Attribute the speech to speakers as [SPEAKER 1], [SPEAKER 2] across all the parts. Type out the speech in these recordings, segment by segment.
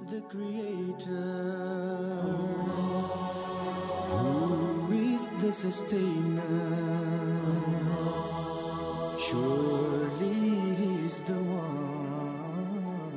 [SPEAKER 1] the Creator? Who is the Sustainer? Surely He's the one.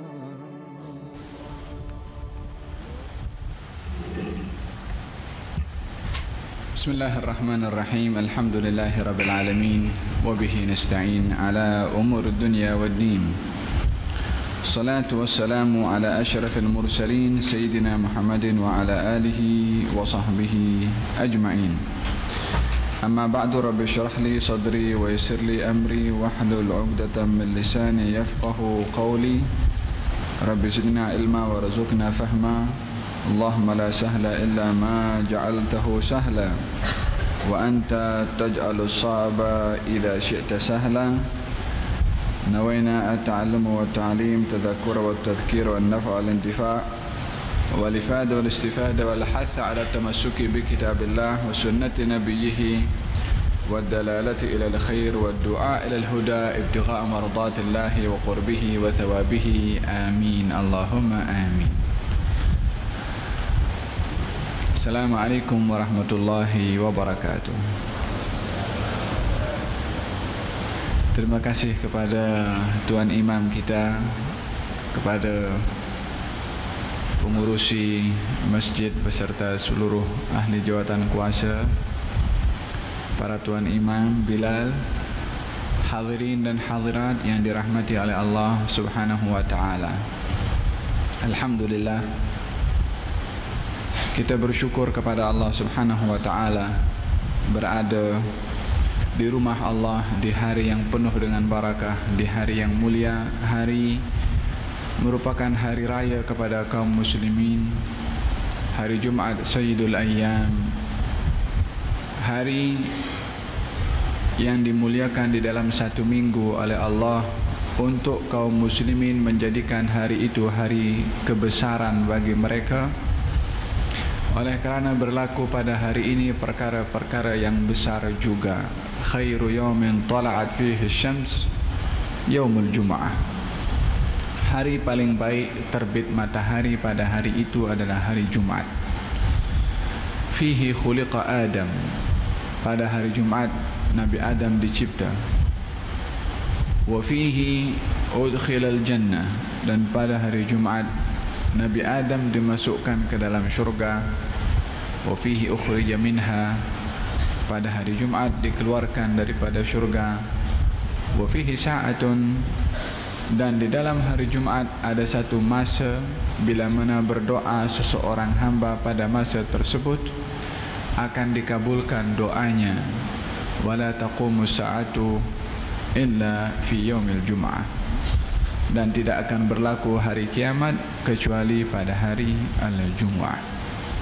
[SPEAKER 2] Bismillahirrahmanirrahim. Alhamdulillahi rabbil alamin. Wa bihi nasta'in ala umur dunya waddin. Salatu wassalamu ala ashrafil mursalin Sayyidina Muhammadin wa ala alihi wa sahbihi ajma'in. Amma ba'du, rabbi syrah li sadri wa yassir li amri wahlul 'uqdatam min lisani yafqahu qawli. Rabbi zidna ilma warzuqna fahma. Allahumma la sahla illa ma ja'altahu sahla wa anta taj'alus sa'ba idza syi'ta sahla. نوينا التعلم والتعليم تذكر والتذكير والنفع والانتفاع والإفادة والاستفادة والحث على التمسك بكتاب الله وسنة نبيه والدلالة إلى الخير والدعاء إلى الهدى ابتغاء مرضات الله وقربه وثوابه آمين اللهم آمين. السلام عليكم ورحمة الله وبركاته. Terima kasih kepada Tuan Imam kita, kepada pengurusi masjid beserta seluruh ahli jawatan kuasa, para Tuan Imam, Bilal, hadirin dan hadirat yang dirahmati oleh Allah Subhanahu wa ta'ala. Alhamdulillah, kita bersyukur kepada Allah Subhanahu wa ta'ala berada di rumah Allah di hari yang penuh dengan barakah, di hari yang mulia, hari merupakan hari raya kepada kaum muslimin, hari Jumat Sayyidul Ayyam, hari yang dimuliakan di dalam satu minggu oleh Allah untuk kaum muslimin, menjadikan hari itu hari kebesaran bagi mereka. Oleh kerana berlaku pada hari ini perkara-perkara yang besar juga. Khairu yawmin tala'at fihi syams yaumul jum'ah. Hari paling baik terbit matahari pada hari itu adalah hari Jumat. Fihi khuliqa Adam. Pada hari Jumat Nabi Adam dicipta. Wa fihi udkhilal jannah. Dan pada hari Jumat Nabi Adam dimasukkan ke dalam syurga. Wa fihi ukhrija minha. Pada hari Jumat dikeluarkan daripada syurga. Wa fihi sa'atun. Dan di dalam hari Jumat ada satu masa bila mana berdoa seseorang hamba pada masa tersebut akan dikabulkan doanya. Wala taqumu sa'atu illa fi yaumil jum'ah. Dan tidak akan berlaku hari kiamat kecuali pada hari al-Jumu'ah.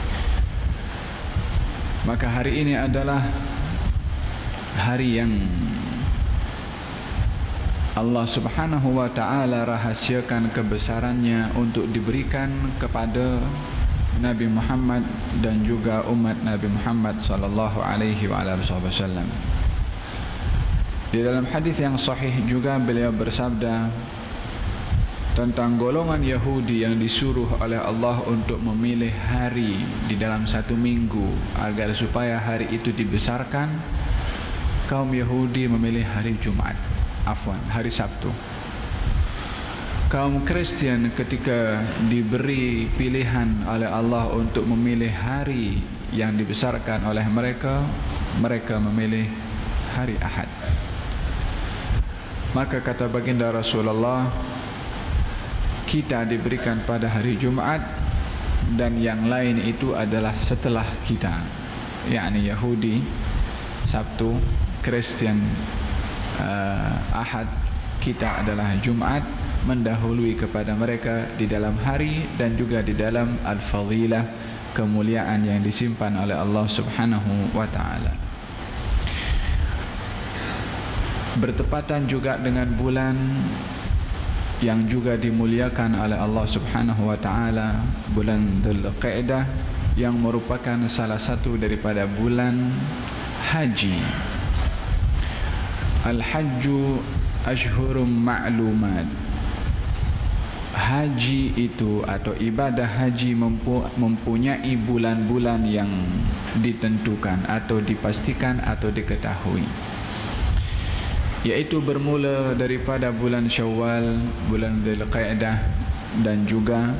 [SPEAKER 2] Maka hari ini adalah hari yang Allah Subhanahu wa ta'ala rahasiakan kebesarannya untuk diberikan kepada Nabi Muhammad dan juga umat Nabi Muhammad sallallahu alaihi wasallam. Di dalam hadis yang sahih juga beliau bersabda tentang golongan Yahudi yang disuruh oleh Allah untuk memilih hari di dalam satu minggu agar supaya hari itu dibesarkan. Kaum Yahudi memilih hari Jumat, hari Sabtu. Kaum Kristen ketika diberi pilihan oleh Allah untuk memilih hari yang dibesarkan oleh mereka, mereka memilih hari Ahad. Maka kata baginda Rasulullah, kita diberikan pada hari Jumat dan yang lain itu adalah setelah kita, yakni Yahudi Sabtu, Kristen Ahad, kita adalah Jumat, mendahului kepada mereka di dalam hari dan juga di dalam al-fadilah, kemuliaan yang disimpan oleh Allah Subhanahu wa ta'ala. Bertepatan juga dengan bulan yang juga dimuliakan oleh Allah Subhanahu wa ta'ala, bulan Dzulqa'dah, yang merupakan salah satu daripada bulan haji. Al-hajju ashhurum ma'lumat. haji itu atau ibadah haji mempunyai bulan-bulan yang ditentukan atau dipastikan atau diketahui, yaitu bermula daripada bulan Syawal, bulan Dzulqa'dah, dan juga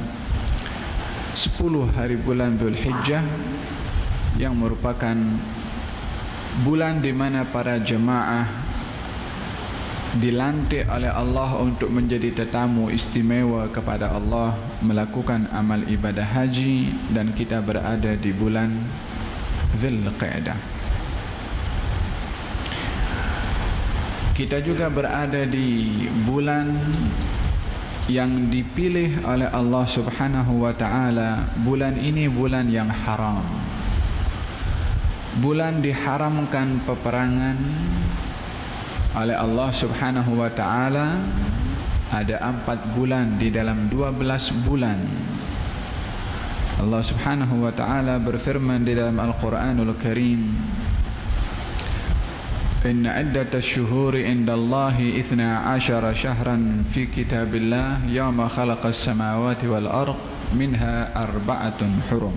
[SPEAKER 2] 10 hari bulan Dzulhijjah yang merupakan bulan di mana para jemaah dilantik oleh Allah untuk menjadi tetamu istimewa kepada Allah melakukan amal ibadah haji, dan kita berada di bulan Dzulqa'dah. Kita juga berada di bulan yang dipilih oleh Allah Subhanahu wa ta'ala. Bulan ini bulan yang haram, bulan diharamkan peperangan oleh Allah Subhanahu wa ta'ala. Ada 4 bulan di dalam 12 bulan. Allah Subhanahu wa ta'ala berfirman di dalam Al-Quranul Karim, Inna iddatash syuhuri indallahi 12 syahran fi kitabillah yawma khalaqas samawati wal ard minha 4 hurum.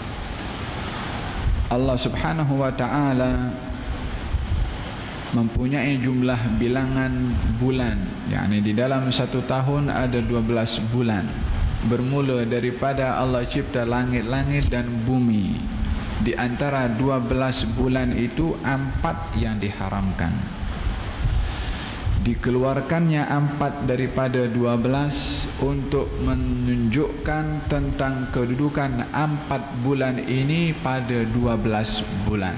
[SPEAKER 2] Allah Subhanahu wa ta'ala mempunyai jumlah bilangan bulan, yakni di dalam 1 tahun ada 12 bulan. Bermula daripada Allah cipta langit-langit dan bumi. Di antara 12 bulan itu 4 yang diharamkan. Dikeluarkannya 4 daripada 12 untuk menunjukkan tentang kedudukan 4 bulan ini pada 12 bulan.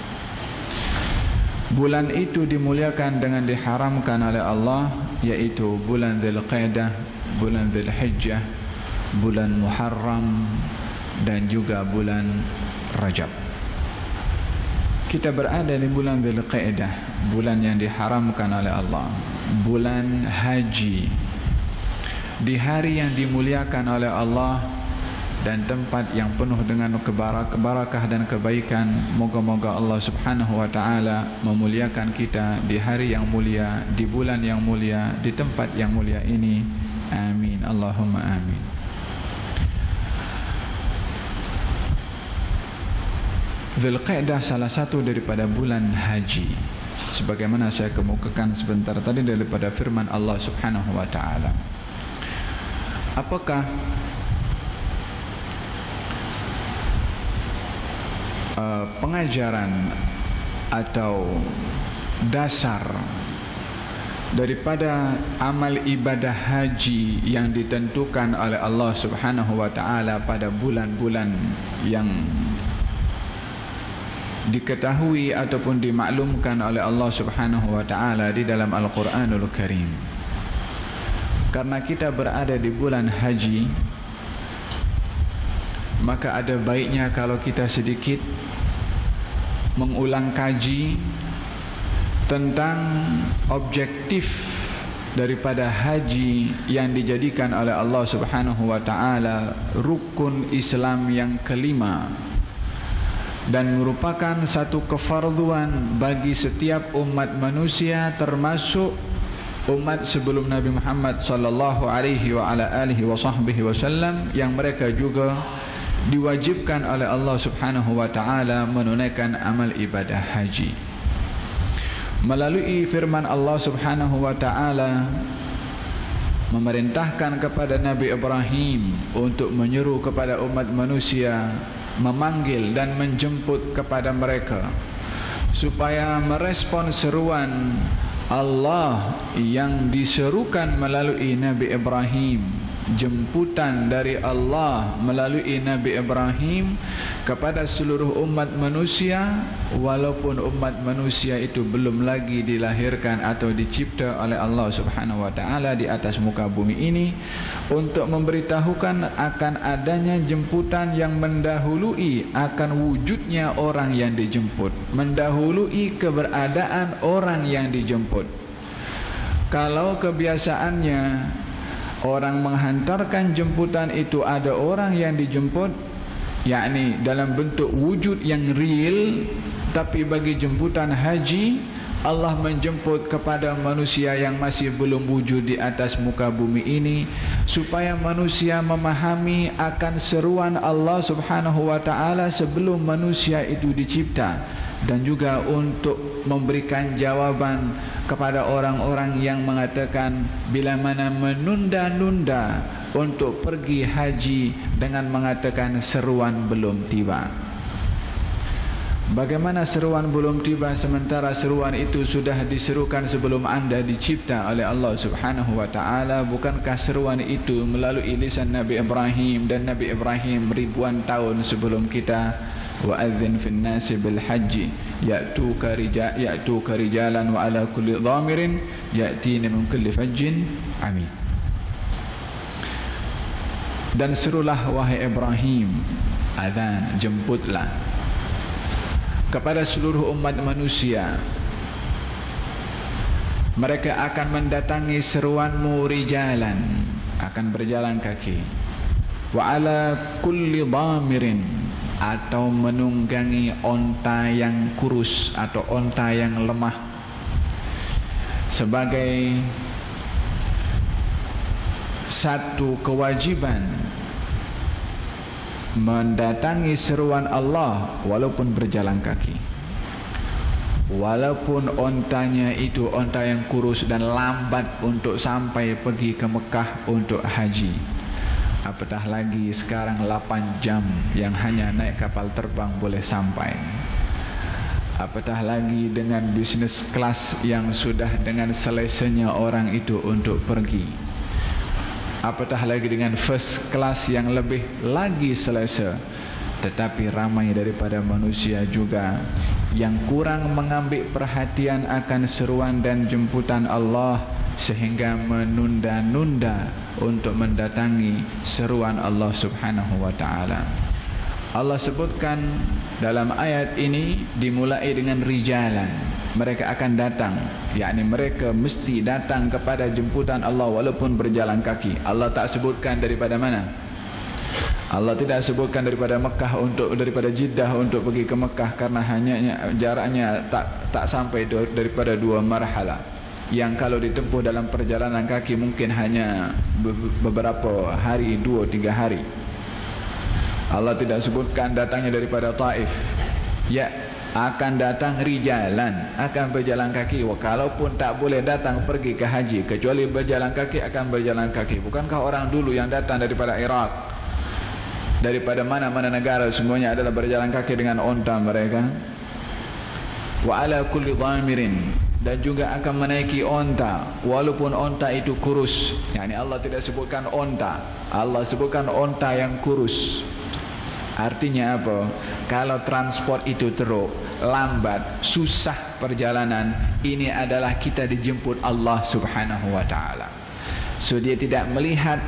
[SPEAKER 2] Bulan itu dimuliakan dengan diharamkan oleh Allah, yaitu bulan Dzulqa'dah, bulan Dzulhijjah, bulan Muharram, dan juga bulan Rajab. Kita berada di bulan Dzulqa'dah, bulan yang diharamkan oleh Allah, bulan haji, di hari yang dimuliakan oleh Allah dan tempat yang penuh dengan kebarakah dan kebaikan. Moga-moga Allah Subhanahu wa ta'ala memuliakan kita di hari yang mulia, di bulan yang mulia, di tempat yang mulia ini. Amin, Allahumma amin. Dzulqa'dah salah satu daripada bulan haji, sebagaimana saya kemukakan sebentar tadi daripada firman Allah Subhanahu wa ta'ala. Apakah pengajaran atau dasar daripada amal ibadah haji yang ditentukan oleh Allah Subhanahu wa ta'ala pada bulan-bulan yang diketahui ataupun dimaklumkan oleh Allah Subhanahu wa ta'ala di dalam Al-Quranul Karim? Karena kita berada di bulan haji, maka ada baiknya kalau kita sedikit mengulang kaji tentang objektif daripada haji yang dijadikan oleh Allah Subhanahu wa ta'ala rukun Islam yang kelima, dan merupakan satu kefarduan bagi setiap umat manusia, termasuk umat sebelum Nabi Muhammad sallallahu alaihi wa ala alihi wa sahbihi wasallam, yang mereka juga diwajibkan oleh Allah Subhanahu wa ta'ala menunaikan amal ibadah haji. Melalui firman Allah Subhanahu wa ta'ala memerintahkan kepada Nabi Ibrahim untuk menyeru kepada umat manusia, memanggil dan menjemput kepada mereka supaya merespon seruan Allah yang diserukan melalui Nabi Ibrahim, jemputan dari Allah melalui Nabi Ibrahim kepada seluruh umat manusia, walaupun umat manusia itu belum lagi dilahirkan atau dicipta oleh Allah Subhanahu wa ta'ala di atas muka bumi ini, untuk memberitahukan akan adanya jemputan yang mendahului akan wujudnya orang yang dijemput, mendahului keberadaan orang yang dijemput. Kalau kebiasaannya orang menghantarkan jemputan itu ada orang yang dijemput, yakni dalam bentuk wujud yang real, tapi bagi jemputan haji Allah menjemput kepada manusia yang masih belum wujud di atas muka bumi ini, supaya manusia memahami akan seruan Allah Subhanahu wa ta'ala sebelum manusia itu dicipta, dan juga untuk memberikan jawaban kepada orang-orang yang mengatakan bila mana menunda-nunda untuk pergi haji dengan mengatakan seruan belum tiba. Bagaimana seruan belum tiba sementara seruan itu sudah diserukan sebelum anda dicipta oleh Allah Subhanahu wa ta'ala? Bukankah seruan itu melalui lisan Nabi Ibrahim, dan Nabi Ibrahim ribuan tahun sebelum kita? Wa adzin fin nasi bil haji ya'tuka rijalan wa ala kulli dhamirin ya'tina min kulli fajjin amin. Dan serulah wahai Ibrahim, adzan, jemputlah kepada seluruh umat manusia. Mereka akan mendatangi seruanmu rijalan, akan berjalan kaki, wa ala kulli dhamirin, atau menunggangi onta yang kurus atau onta yang lemah, sebagai satu kewajiban mendatangi seruan Allah walaupun berjalan kaki, walaupun ontanya itu onta yang kurus dan lambat untuk sampai pergi ke Mekah untuk haji. Apatah lagi sekarang 8 jam yang hanya naik kapal terbang boleh sampai. Apatah lagi dengan bisnis kelas yang sudah dengan selesainya orang itu untuk pergi. Apatah lagi dengan first class yang lebih lagi selesa. Tetapi ramai daripada manusia juga yang kurang mengambil perhatian akan seruan dan jemputan Allah, sehingga menunda-nunda untuk mendatangi seruan Allah Subhanahu wa ta'ala. Allah sebutkan dalam ayat ini dimulai dengan rijalan. Mereka akan datang, yakni mereka mesti datang kepada jemputan Allah walaupun berjalan kaki. Allah tak sebutkan daripada mana. Allah tidak sebutkan daripada Mekah daripada Jeddah untuk pergi ke Mekah, karena hanya jaraknya tak sampai daripada 2 marhalah, yang kalau ditempuh dalam perjalanan kaki mungkin hanya beberapa hari, 2-3 hari. Allah tidak sebutkan datangnya daripada Taif. Ya, akan datang rijalan, akan berjalan kaki. Walaupun tak boleh datang pergi ke haji, kecuali berjalan kaki, akan berjalan kaki. Bukankah orang dulu yang datang daripada Iraq, daripada mana-mana negara, semuanya adalah berjalan kaki dengan onta mereka? Wa ala kulli dhamirin, dan juga akan menaiki onta walaupun onta itu kurus. Yani Allah tidak sebutkan onta, Allah sebutkan onta yang kurus. Artinya apa? Kalau transport itu teruk, lambat, susah perjalanan, ini adalah kita dijemput Allah Subhanahu wa ta'ala. So dia tidak melihat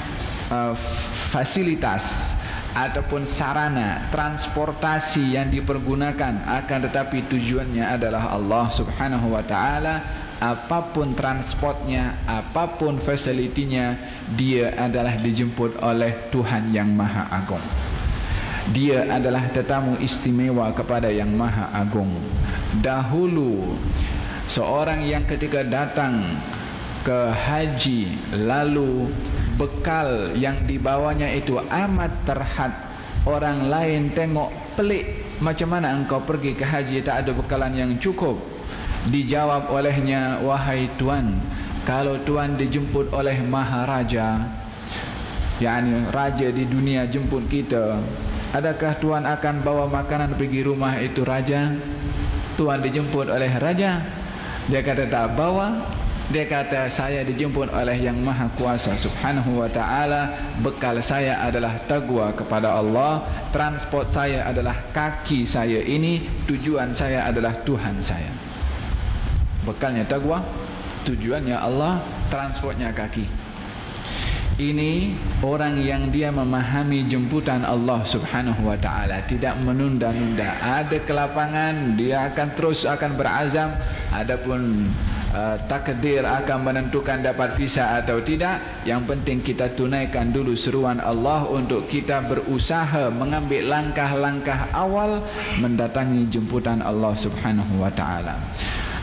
[SPEAKER 2] fasilitas ataupun sarana transportasi yang dipergunakan, akan tetapi tujuannya adalah Allah Subhanahu wa ta'ala. Apapun transportnya, apapun fasilitinya, dia adalah dijemput oleh Tuhan yang Maha Agung. Dia adalah tetamu istimewa kepada yang Maha Agung. Dahulu seorang yang ketika datang ke haji, lalu bekal yang dibawanya itu amat terhad, orang lain tengok pelik, macam mana engkau pergi ke haji tak ada bekalan yang cukup? Dijawab olehnya, wahai Tuan, kalau Tuan dijemput oleh Maharaja, yakni raja di dunia jemput kita, adakah Tuan akan bawa makanan pergi rumah itu raja? Tuan dijemput oleh raja, dia kata tak bawa. Dia kata saya dijemput oleh yang Maha Kuasa Subhanahu wa ta'ala. Bekal saya adalah taqwa kepada Allah, transport saya adalah kaki saya ini, tujuan saya adalah Tuhan saya. Bekalnya taqwa, tujuannya Allah, transportnya kaki. Ini orang yang dia memahami jemputan Allah Subhanahu wa ta'ala, tidak menunda-nunda. Ada kelapangan, dia akan berazam. Adapun takdir akan menentukan dapat visa atau tidak. Yang penting kita tunaikan dulu seruan Allah untuk kita berusaha mengambil langkah-langkah awal mendatangi jemputan Allah Subhanahu wa ta'ala.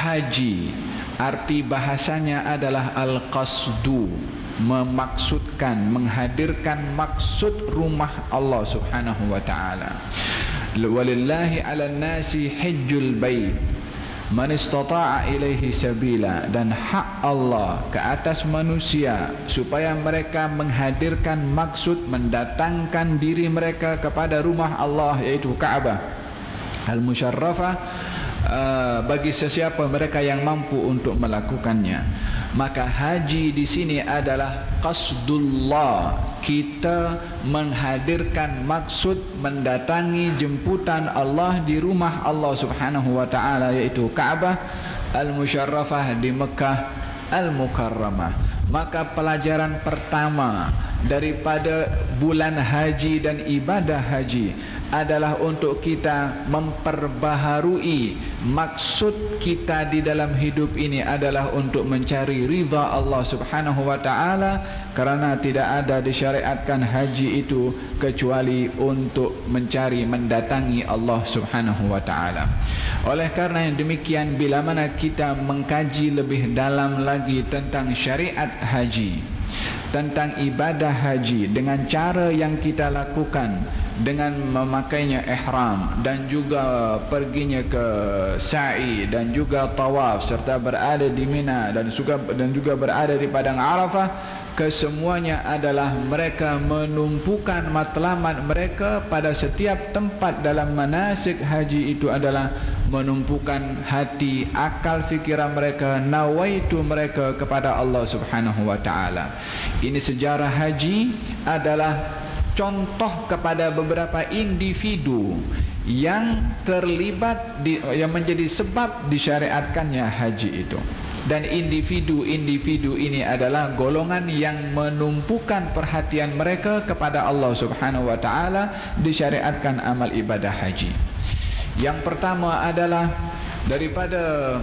[SPEAKER 2] haji, arti bahasanya adalah al-qasdu, memaksudkan, menghadirkan maksud rumah Allah Subhanahu wa taala. Walillahi 'alan nasi hajjul bait man istata'a ilaihi sabila, dan hak Allah ke atas manusia supaya mereka menghadirkan maksud, mendatangkan diri mereka kepada rumah Allah, yaitu Ka'bah al-musyarrafah, bagi sesiapa mereka yang mampu untuk melakukannya. Maka haji di sini adalah qasdullah, kita menghadirkan maksud, mendatangi jemputan Allah di rumah Allah Subhanahu wa taala, yaitu Ka'bah al-musyarrafah di Mekah al-mukarramah. Maka pelajaran pertama daripada bulan haji dan ibadah haji adalah untuk kita memperbaharui maksud kita di dalam hidup ini adalah untuk mencari ridha Allah Subhanahu wa taala, kerana tidak ada disyariatkan haji itu kecuali untuk mencari, mendatangi Allah Subhanahu wa taala. Oleh karena yang demikian, bila mana kita mengkaji lebih dalam lagi tentang syariat haji, tentang ibadah haji, dengan cara yang kita lakukan dengan memakainya ihram dan juga perginya ke sa'i dan juga tawaf serta berada di Mina dan juga berada di padang Arafah, kesemuanya adalah mereka menumpukan matlamat mereka pada setiap tempat dalam manasik haji itu adalah menumpukan hati, akal, fikiran mereka, nawaitu mereka kepada Allah Subhanahu wa taala. Ini sejarah haji adalah contoh kepada beberapa individu yang terlibat yang menjadi sebab disyariatkannya haji itu. Dan individu-individu ini adalah golongan yang menumpukan perhatian mereka kepada Allah Subhanahu wa taala, disyariatkan amal ibadah haji. Yang pertama adalah daripada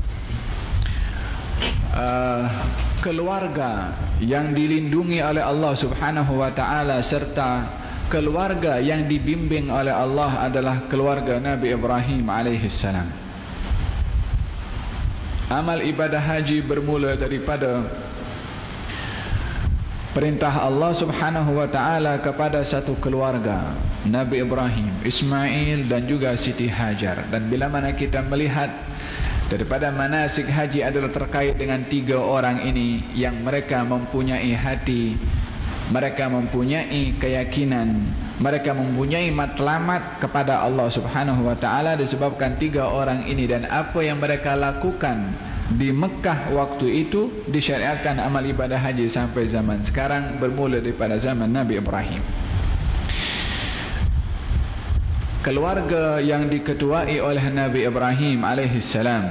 [SPEAKER 2] keluarga yang dilindungi oleh Allah Subhanahu wa taala serta keluarga yang dibimbing oleh Allah adalah keluarga Nabi Ibrahim alaihi salam. Amal ibadah haji bermula daripada perintah Allah Subhanahu wa taala kepada satu keluarga, Nabi Ibrahim, Ismail dan juga Siti Hajar. Dan bila mana kita melihat daripada manasik haji adalah terkait dengan tiga orang ini yang mereka mempunyai hati, mereka mempunyai keyakinan, mereka mempunyai matlamat kepada Allah Subhanahu wa taala disebabkan tiga orang ini, dan apa yang mereka lakukan di Mekah waktu itu disyariatkan amal ibadah haji sampai zaman sekarang, bermula daripada zaman Nabi Ibrahim. Keluarga yang diketuai oleh Nabi Ibrahim alaihi salam,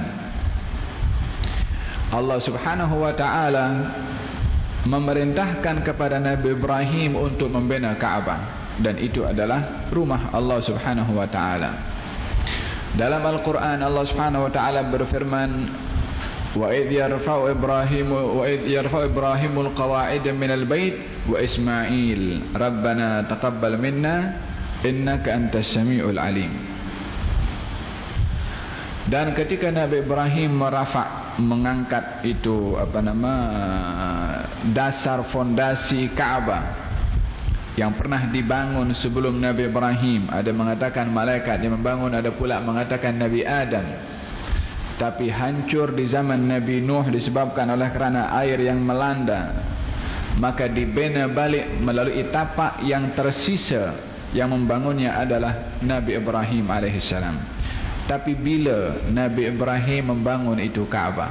[SPEAKER 2] Allah Subhanahu wa taala memerintahkan kepada Nabi Ibrahim untuk membina Ka'bah, dan itu adalah rumah Allah Subhanahu wa taala. Dalam Al-Quran Allah Subhanahu wa taala berfirman, wa idh yarfa'u Ibrahimul qawa'ida minal bait wa Ismail rabbana taqabbal minna innaka antas samiul alim. Dan ketika Nabi Ibrahim mengangkat itu dasar fondasi Ka'bah yang pernah dibangun sebelum Nabi Ibrahim, ada mengatakan malaikat yang membangun, ada pula mengatakan Nabi Adam, tapi hancur di zaman Nabi Nuh disebabkan oleh kerana air yang melanda, maka dibina balik melalui tapak yang tersisa. Yang membangunnya adalah Nabi Ibrahim alaihissalam. Tapi bila Nabi Ibrahim membangun itu Ka'bah,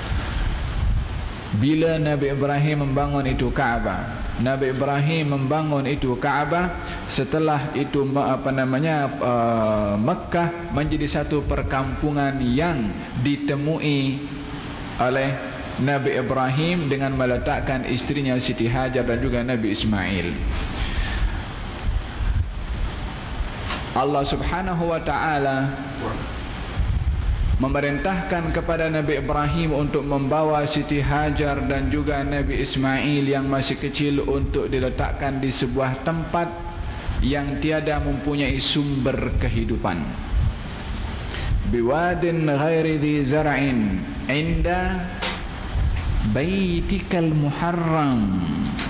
[SPEAKER 2] bila Nabi Ibrahim membangun itu Ka'bah, Nabi Ibrahim membangun itu Ka'bah, setelah itu Mekah menjadi satu perkampungan yang ditemui oleh Nabi Ibrahim dengan meletakkan istrinya Siti Hajar dan juga Nabi Ismail. Allah Subhanahu wa taala memerintahkan kepada Nabi Ibrahim untuk membawa Siti Hajar dan juga Nabi Ismail yang masih kecil untuk diletakkan di sebuah tempat yang tiada mempunyai sumber kehidupan. biwadin ghairi dhi zar'in inda baitikal muharram.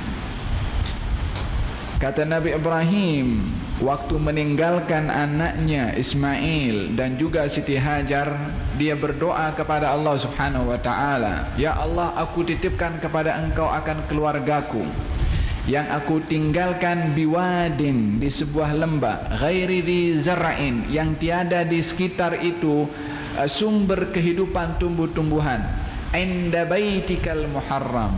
[SPEAKER 2] Kata Nabi Ibrahim waktu meninggalkan anaknya Ismail dan juga Siti Hajar, dia berdoa kepada Allah Subhanahu wa taala, ya Allah, aku titipkan kepada Engkau akan keluargaku yang aku tinggalkan biwadin, di sebuah lembah, ghairi dhi zar'in, yang tiada di sekitar itu sumber kehidupan tumbuh-tumbuhan, inda baitikal muharram,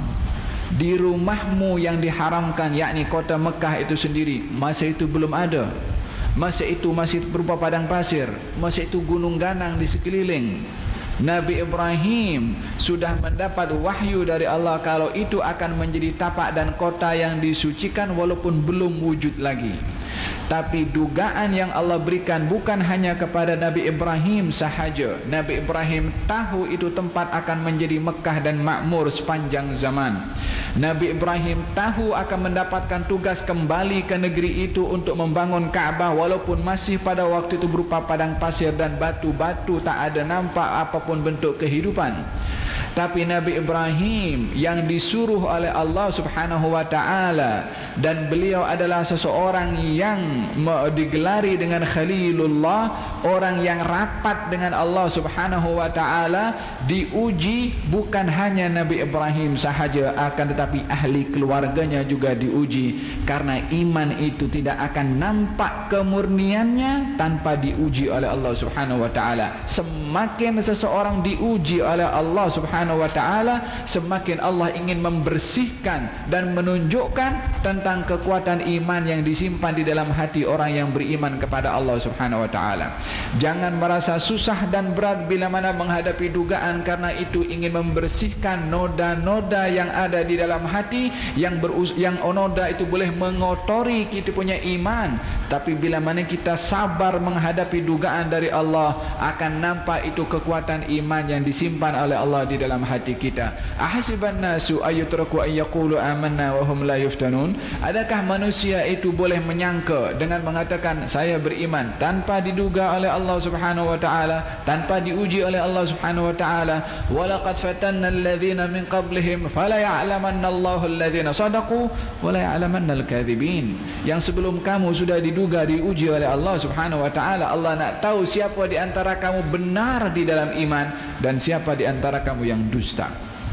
[SPEAKER 2] di rumahmu yang diharamkan, yakni kota Mekah itu sendiri. Masa itu belum ada, masa itu masih berupa padang pasir, masa itu gunung ganang di sekeliling. Nabi Ibrahim sudah mendapat wahyu dari Allah kalau itu akan menjadi tapak dan kota yang disucikan walaupun belum wujud lagi. Tapi dugaan yang Allah berikan bukan hanya kepada Nabi Ibrahim sahaja. Nabi Ibrahim tahu itu tempat akan menjadi Mekah dan makmur sepanjang zaman. Nabi Ibrahim tahu akan mendapatkan tugas kembali ke negeri itu untuk membangun Kaabah walaupun masih pada waktu itu berupa padang pasir dan batu-batu, tak ada nampak apapun bentuk kehidupan. Tapi Nabi Ibrahim yang disuruh oleh Allah Subhanahu wa taala, dan beliau adalah seseorang yang digelari dengan Khalilullah, orang yang rapat dengan Allah Subhanahu wa taala, diuji bukan hanya Nabi Ibrahim sahaja, akan tetapi ahli keluarganya juga diuji, karena iman itu tidak akan nampak kemurniannya tanpa diuji oleh Allah Subhanahu wa taala. Semakin seseorang diuji oleh Allah Subhanahu wa taala, semakin Allah ingin membersihkan dan menunjukkan tentang kekuatan iman yang disimpan di dalam hati orang yang beriman kepada Allah Subhanahu wa taala. Jangan merasa susah dan berat bila mana menghadapi dugaan, karena itu ingin membersihkan noda-noda yang ada di dalam hati yang noda itu boleh mengotori kita punya iman. Tapi bila mana kita sabar menghadapi dugaan dari Allah, akan nampak itu kekuatan iman yang disimpan oleh Allah di dalam hati kita. Ahasiban nasu ayyutraku ayyaqulu amanna wa hum la yuftanun. Adakah manusia itu boleh menyangka dengan mengatakan saya beriman tanpa diduga oleh Allah Subhanahu wa taala, tanpa diuji oleh Allah Subhanahu wa taala? Walaqad fatanna alladhina min qablihim fala ya'lamanna Allahu alladhina sadaqu wa la ya'lamanna al-kadhibin. Yang sebelum kamu sudah diduga diuji oleh Allah Subhanahu wa taala. Allah nak tahu siapa di antara kamu benar di dalam iman dan siapa di antara kamu yang dusta.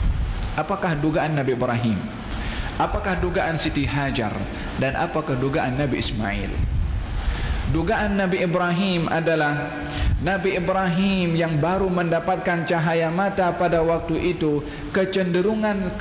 [SPEAKER 2] Apakah dugaan Nabi Ibrahim? Apakah dugaan Siti Hajar? Dan apakah dugaan Nabi Ismail? Dugaan Nabi Ibrahim adalah Nabi Ibrahim yang baru mendapatkan cahaya mata pada waktu itu, kecenderungan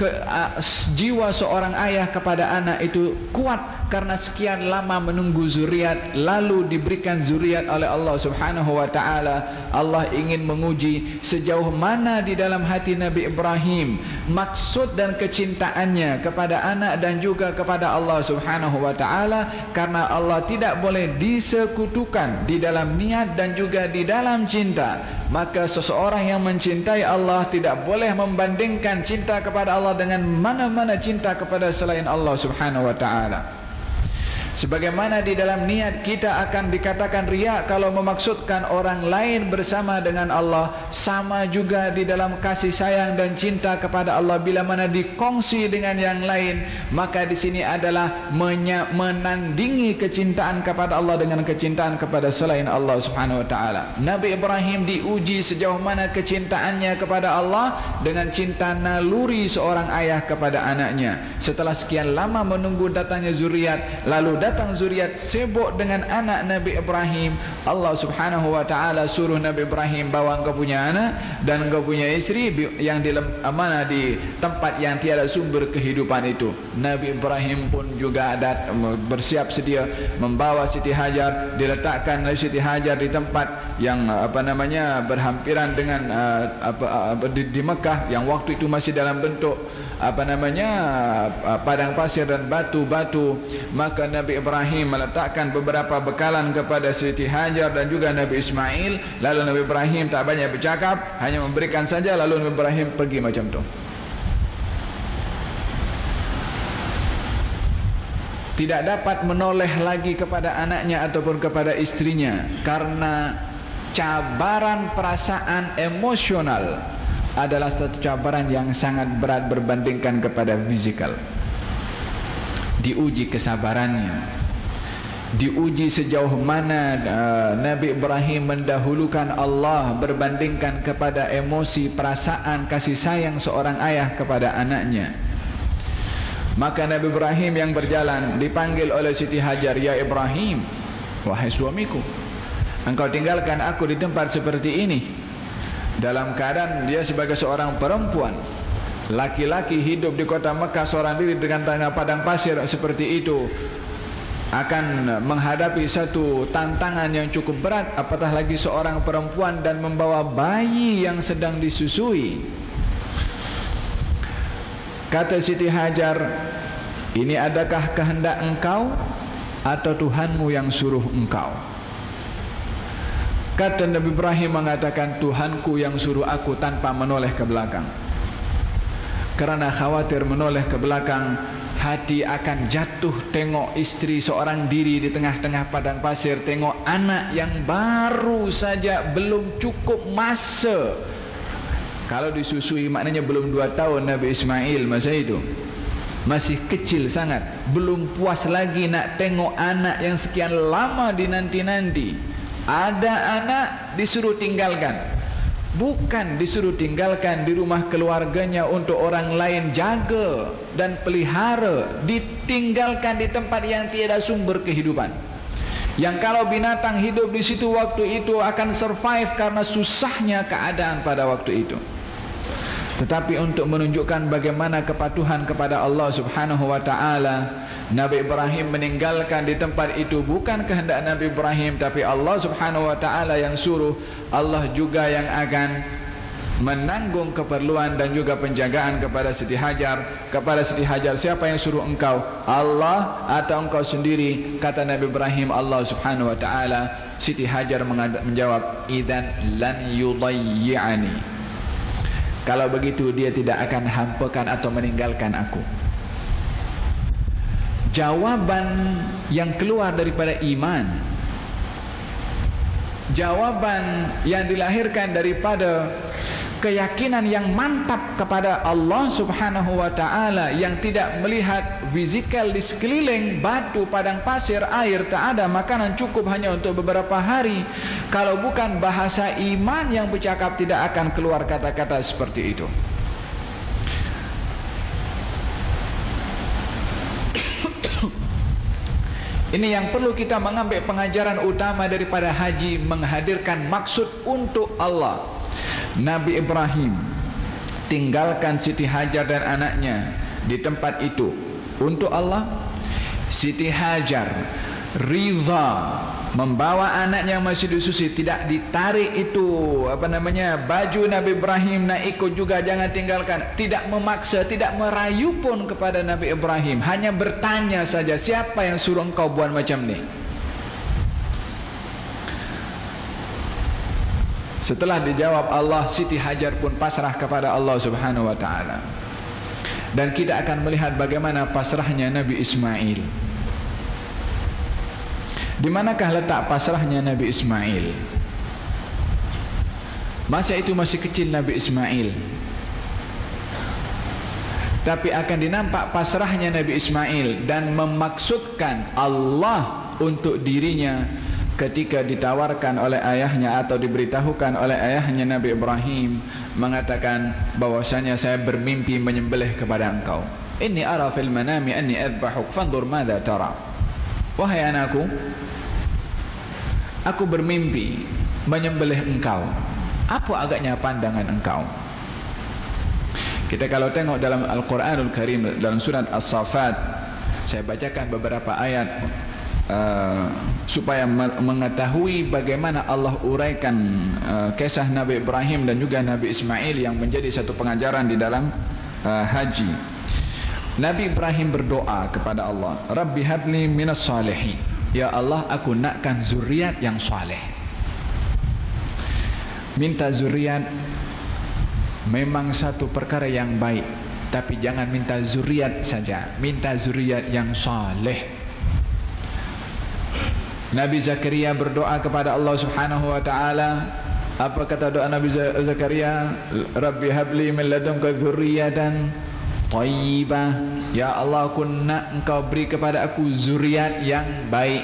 [SPEAKER 2] jiwa seorang ayah kepada anak itu kuat karena sekian lama menunggu zuriat, lalu diberikan zuriat oleh Allah Subhanahu wa taala. Allah ingin menguji sejauh mana di dalam hati Nabi Ibrahim maksud dan kecintaannya kepada anak dan juga kepada Allah Subhanahu wa taala, karena Allah tidak boleh disekutukan di dalam niat dan juga di dalam cinta. Maka seseorang yang mencintai Allah tidak boleh membandingkan cinta kepada Allah dengan mana-mana cinta kepada selain Allah Subhanahu wa taala. Sebagaimana di dalam niat kita akan dikatakan riya kalau memaksudkan orang lain bersama dengan Allah, sama juga di dalam kasih sayang dan cinta kepada Allah bila mana dikongsi dengan yang lain, maka di sini adalah menandingi kecintaan kepada Allah dengan kecintaan kepada selain Allah Subhanahu wa taala. Nabi Ibrahim diuji sejauh mana kecintaannya kepada Allah dengan cinta naluri seorang ayah kepada anaknya. Setelah sekian lama menunggu datangnya zuriat, lalu datang zuriat sibuk dengan anak Nabi Ibrahim, Allah Subhanahu wa taala suruh Nabi Ibrahim, bawa engkau punya anak dan engkau punya istri yang di tempat yang tiada sumber kehidupan itu. Nabi Ibrahim pun juga bersiap sedia membawa Siti Hajar, diletakkan Siti Hajar di tempat yang berhampiran dengan di Mekah yang waktu itu masih dalam bentuk padang pasir dan batu-batu. Maka Nabi Ibrahim meletakkan beberapa bekalan kepada Siti Hajar dan juga Nabi Ismail. Lalu Nabi Ibrahim tak banyak bercakap, hanya memberikan saja, lalu Nabi Ibrahim pergi macam tu. Tidak dapat menoleh lagi kepada anaknya ataupun kepada istrinya, karena cabaran perasaan emosional adalah satu cabaran yang sangat berat berbandingkan kepada fisikal. Diuji kesabarannya, diuji sejauh mana Nabi Ibrahim mendahulukan Allah berbandingkan kepada emosi, perasaan, kasih sayang seorang ayah kepada anaknya. Maka Nabi Ibrahim yang berjalan dipanggil oleh Siti Hajar, "Ya Ibrahim, wahai suamiku, engkau tinggalkan aku di tempat seperti ini." Dalam keadaan dia sebagai seorang perempuan, laki-laki hidup di kota Mekah seorang diri dengan tanah padang pasir seperti itu, akan menghadapi satu tantangan yang cukup berat, apatah lagi seorang perempuan dan membawa bayi yang sedang disusui. Kata Siti Hajar, "Ini adakah kehendak engkau atau Tuhanmu yang suruh engkau?" Kata Nabi Ibrahim mengatakan, "Tuhanku yang suruh aku," tanpa menoleh ke belakang. Karena khawatir menoleh ke belakang, hati akan jatuh tengok istri seorang diri di tengah-tengah padang pasir, tengok anak yang baru saja belum cukup masa. Kalau disusui maknanya belum 2 tahun Nabi Ismail masa itu. Masih kecil sangat, belum puas lagi nak tengok anak yang sekian lama dinanti-nanti. Ada anak disuruh tinggalkan, bukan disuruh tinggalkan di rumah keluarganya untuk orang lain jaga dan pelihara, ditinggalkan di tempat yang tiada sumber kehidupan, yang kalau binatang hidup di situ waktu itu akan survive karena susahnya keadaan pada waktu itu. Tetapi untuk menunjukkan bagaimana kepatuhan kepada Allah Subhanahu wa taala, Nabi Ibrahim meninggalkan di tempat itu bukan kehendak Nabi Ibrahim, tapi Allah Subhanahu wa taala yang suruh. Allah juga yang akan menanggung keperluan dan juga penjagaan kepada Siti Hajar. Kepada Siti Hajar, "Siapa yang suruh engkau? Allah atau engkau sendiri?" Kata Nabi Ibrahim, "Allah Subhanahu wa taala." Siti Hajar menjawab, "Idzan lan yudayyi'ani." Kalau begitu dia tidak akan hampakan atau meninggalkan aku. Jawaban yang keluar daripada iman, jawaban yang dilahirkan daripada keyakinan yang mantap kepada Allah Subhanahu wa taala, yang tidak melihat fizikal di sekeliling, batu, padang pasir, air, tak ada, makanan cukup hanya untuk beberapa hari. Kalau bukan bahasa iman yang bercakap, tidak akan keluar kata-kata seperti itu. Ini yang perlu kita mengambil pengajaran utama daripada haji, menghadirkan maksud untuk Allah. Nabi Ibrahim tinggalkan Siti Hajar dan anaknya di tempat itu untuk Allah. Siti Hajar ridha membawa anaknya masih disusui, tidak ditarik itu baju Nabi Ibrahim, nak ikut juga, jangan tinggalkan. Tidak memaksa, tidak merayu pun kepada Nabi Ibrahim, hanya bertanya saja, "Siapa yang suruh engkau buat macam ni?" Setelah dijawab Allah, Siti Hajar pun pasrah kepada Allah Subhanahu wa taala. Dan kita akan melihat bagaimana pasrahnya Nabi Ismail. Di manakah letak pasrahnya Nabi Ismail? Masa itu masih kecil Nabi Ismail, tapi akan dinampak pasrahnya Nabi Ismail dan memaksudkan Allah untuk dirinya ketika ditawarkan oleh ayahnya atau diberitahukan oleh ayahnya Nabi Ibrahim, mengatakan bahwasanya saya bermimpi menyembelih kepada engkau. "Inni ara fil manami anni adbahuk fanzur madza tara." Wahai anakku, aku bermimpi menyembelih engkau. Apa agaknya pandangan engkau? Kita kalau tengok dalam Al-Quranul Karim, dalam surat As-Saffat, saya bacakan beberapa ayat supaya mengetahui bagaimana Allah uraikan kisah Nabi Ibrahim dan juga Nabi Ismail yang menjadi satu pengajaran di dalam haji. Nabi Ibrahim berdoa kepada Allah, "Rabbi habli minas salihin." Ya Allah, aku nakkan zuriat yang saleh. Minta zuriat memang satu perkara yang baik, tapi jangan minta zuriat saja, minta zuriat yang saleh. Nabi Zakaria berdoa kepada Allah Subhanahu wa taala. Apa kata doa Nabi Zakaria? Rabbi habli min ladunka dzurriyyatan thayyibah. Ya Allah, aku nak Engkau beri kepada aku zuriat yang baik.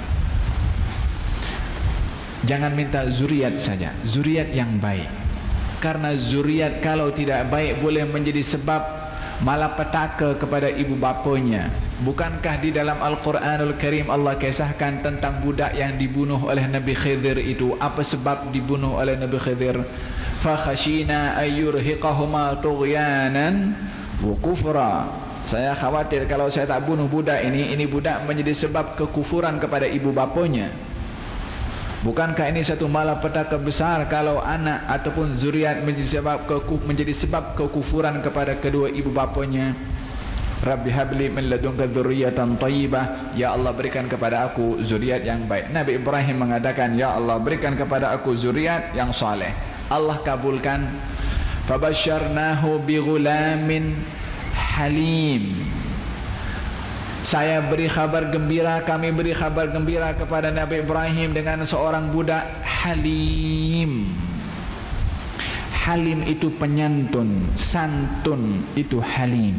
[SPEAKER 2] Jangan minta zuriat saja, zuriat yang baik. Karena zuriat kalau tidak baik boleh menjadi sebab malapetaka kepada ibu bapanya. Bukankah di dalam Al-Quranul Karim Allah kisahkan tentang budak yang dibunuh oleh Nabi Khidir itu? Apa sebab dibunuh oleh Nabi Khidir? Fa khashina ayyurhiqahuma tughyanan wa kufra. Saya khawatir kalau saya tak bunuh budak ini budak menjadi sebab kekufuran kepada ibu bapanya. Bukankah ini satu malapetaka besar kalau anak ataupun zuriat menjadi sebab kekufuran kepada kedua ibu bapanya? Rabbi habli min ladunka dzurriyyatan thayyibah. Ya Allah, berikan kepada aku zuriat yang baik. Nabi Ibrahim mengatakan, ya Allah, berikan kepada aku zuriat yang saleh. Allah kabulkan. Fabasyarnahu bighulamin halim. Saya beri kabar gembira, kami beri kabar gembira kepada Nabi Ibrahim dengan seorang budak halim. Halim itu penyantun, santun itu halim.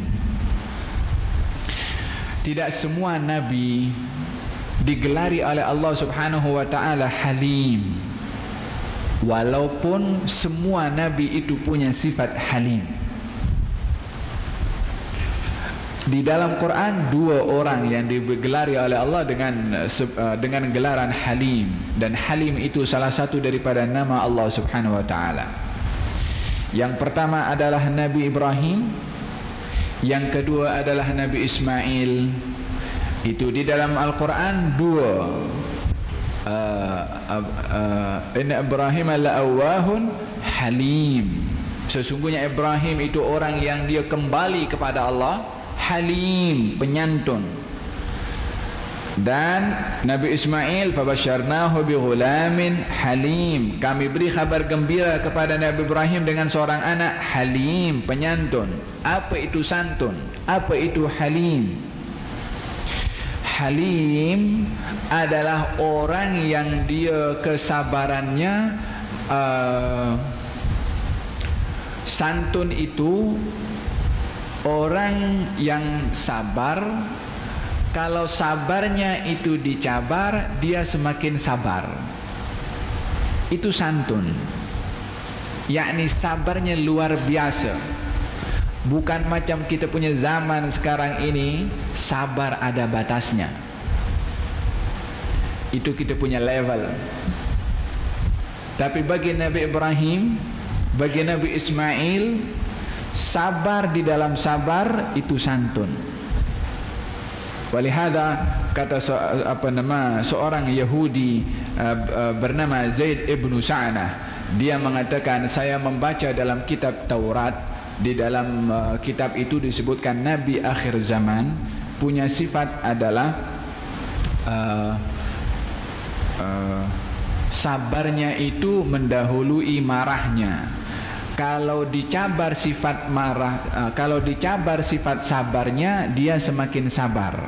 [SPEAKER 2] Tidak semua nabi digelari oleh Allah Subhanahu wa taala halim. Walaupun semua nabi itu punya sifat halim. Di dalam Quran dua orang yang digelari oleh Allah dengan gelaran halim, dan halim itu salah satu daripada nama Allah Subhanahu wa taala. Yang pertama adalah Nabi Ibrahim, yang kedua adalah Nabi Ismail. Itu di dalam Al-Quran dua. Inna Ibrahim la'awwahun halim. Sesungguhnya Ibrahim itu orang yang dia kembali kepada Allah, halim, penyantun. Dan Nabi Ismail, fabasyarnahu bighulamin halim. Kami beri kabar gembira kepada Nabi Ibrahim dengan seorang anak halim, penyantun. Apa itu santun? Apa itu halim? Halim adalah orang yang dia kesabarannya santun itu orang yang sabar. Kalau sabarnya itu dicabar, dia semakin sabar. Itu santun. Yakni sabarnya luar biasa. Bukan macam kita punya zaman sekarang ini, sabar ada batasnya. Itu kita punya level. Tapi bagi Nabi Ibrahim, bagi Nabi Ismail, sabar di dalam sabar itu santun. Walihada kata seorang Yahudi bernama Zaid ibn Sa'nah, dia mengatakan, saya membaca dalam kitab Taurat, di dalam kitab itu disebutkan Nabi akhir zaman punya sifat adalah sabarnya itu mendahului marahnya. Kalau dicabar sifat marah, kalau dicabar sifat sabarnya, dia semakin sabar.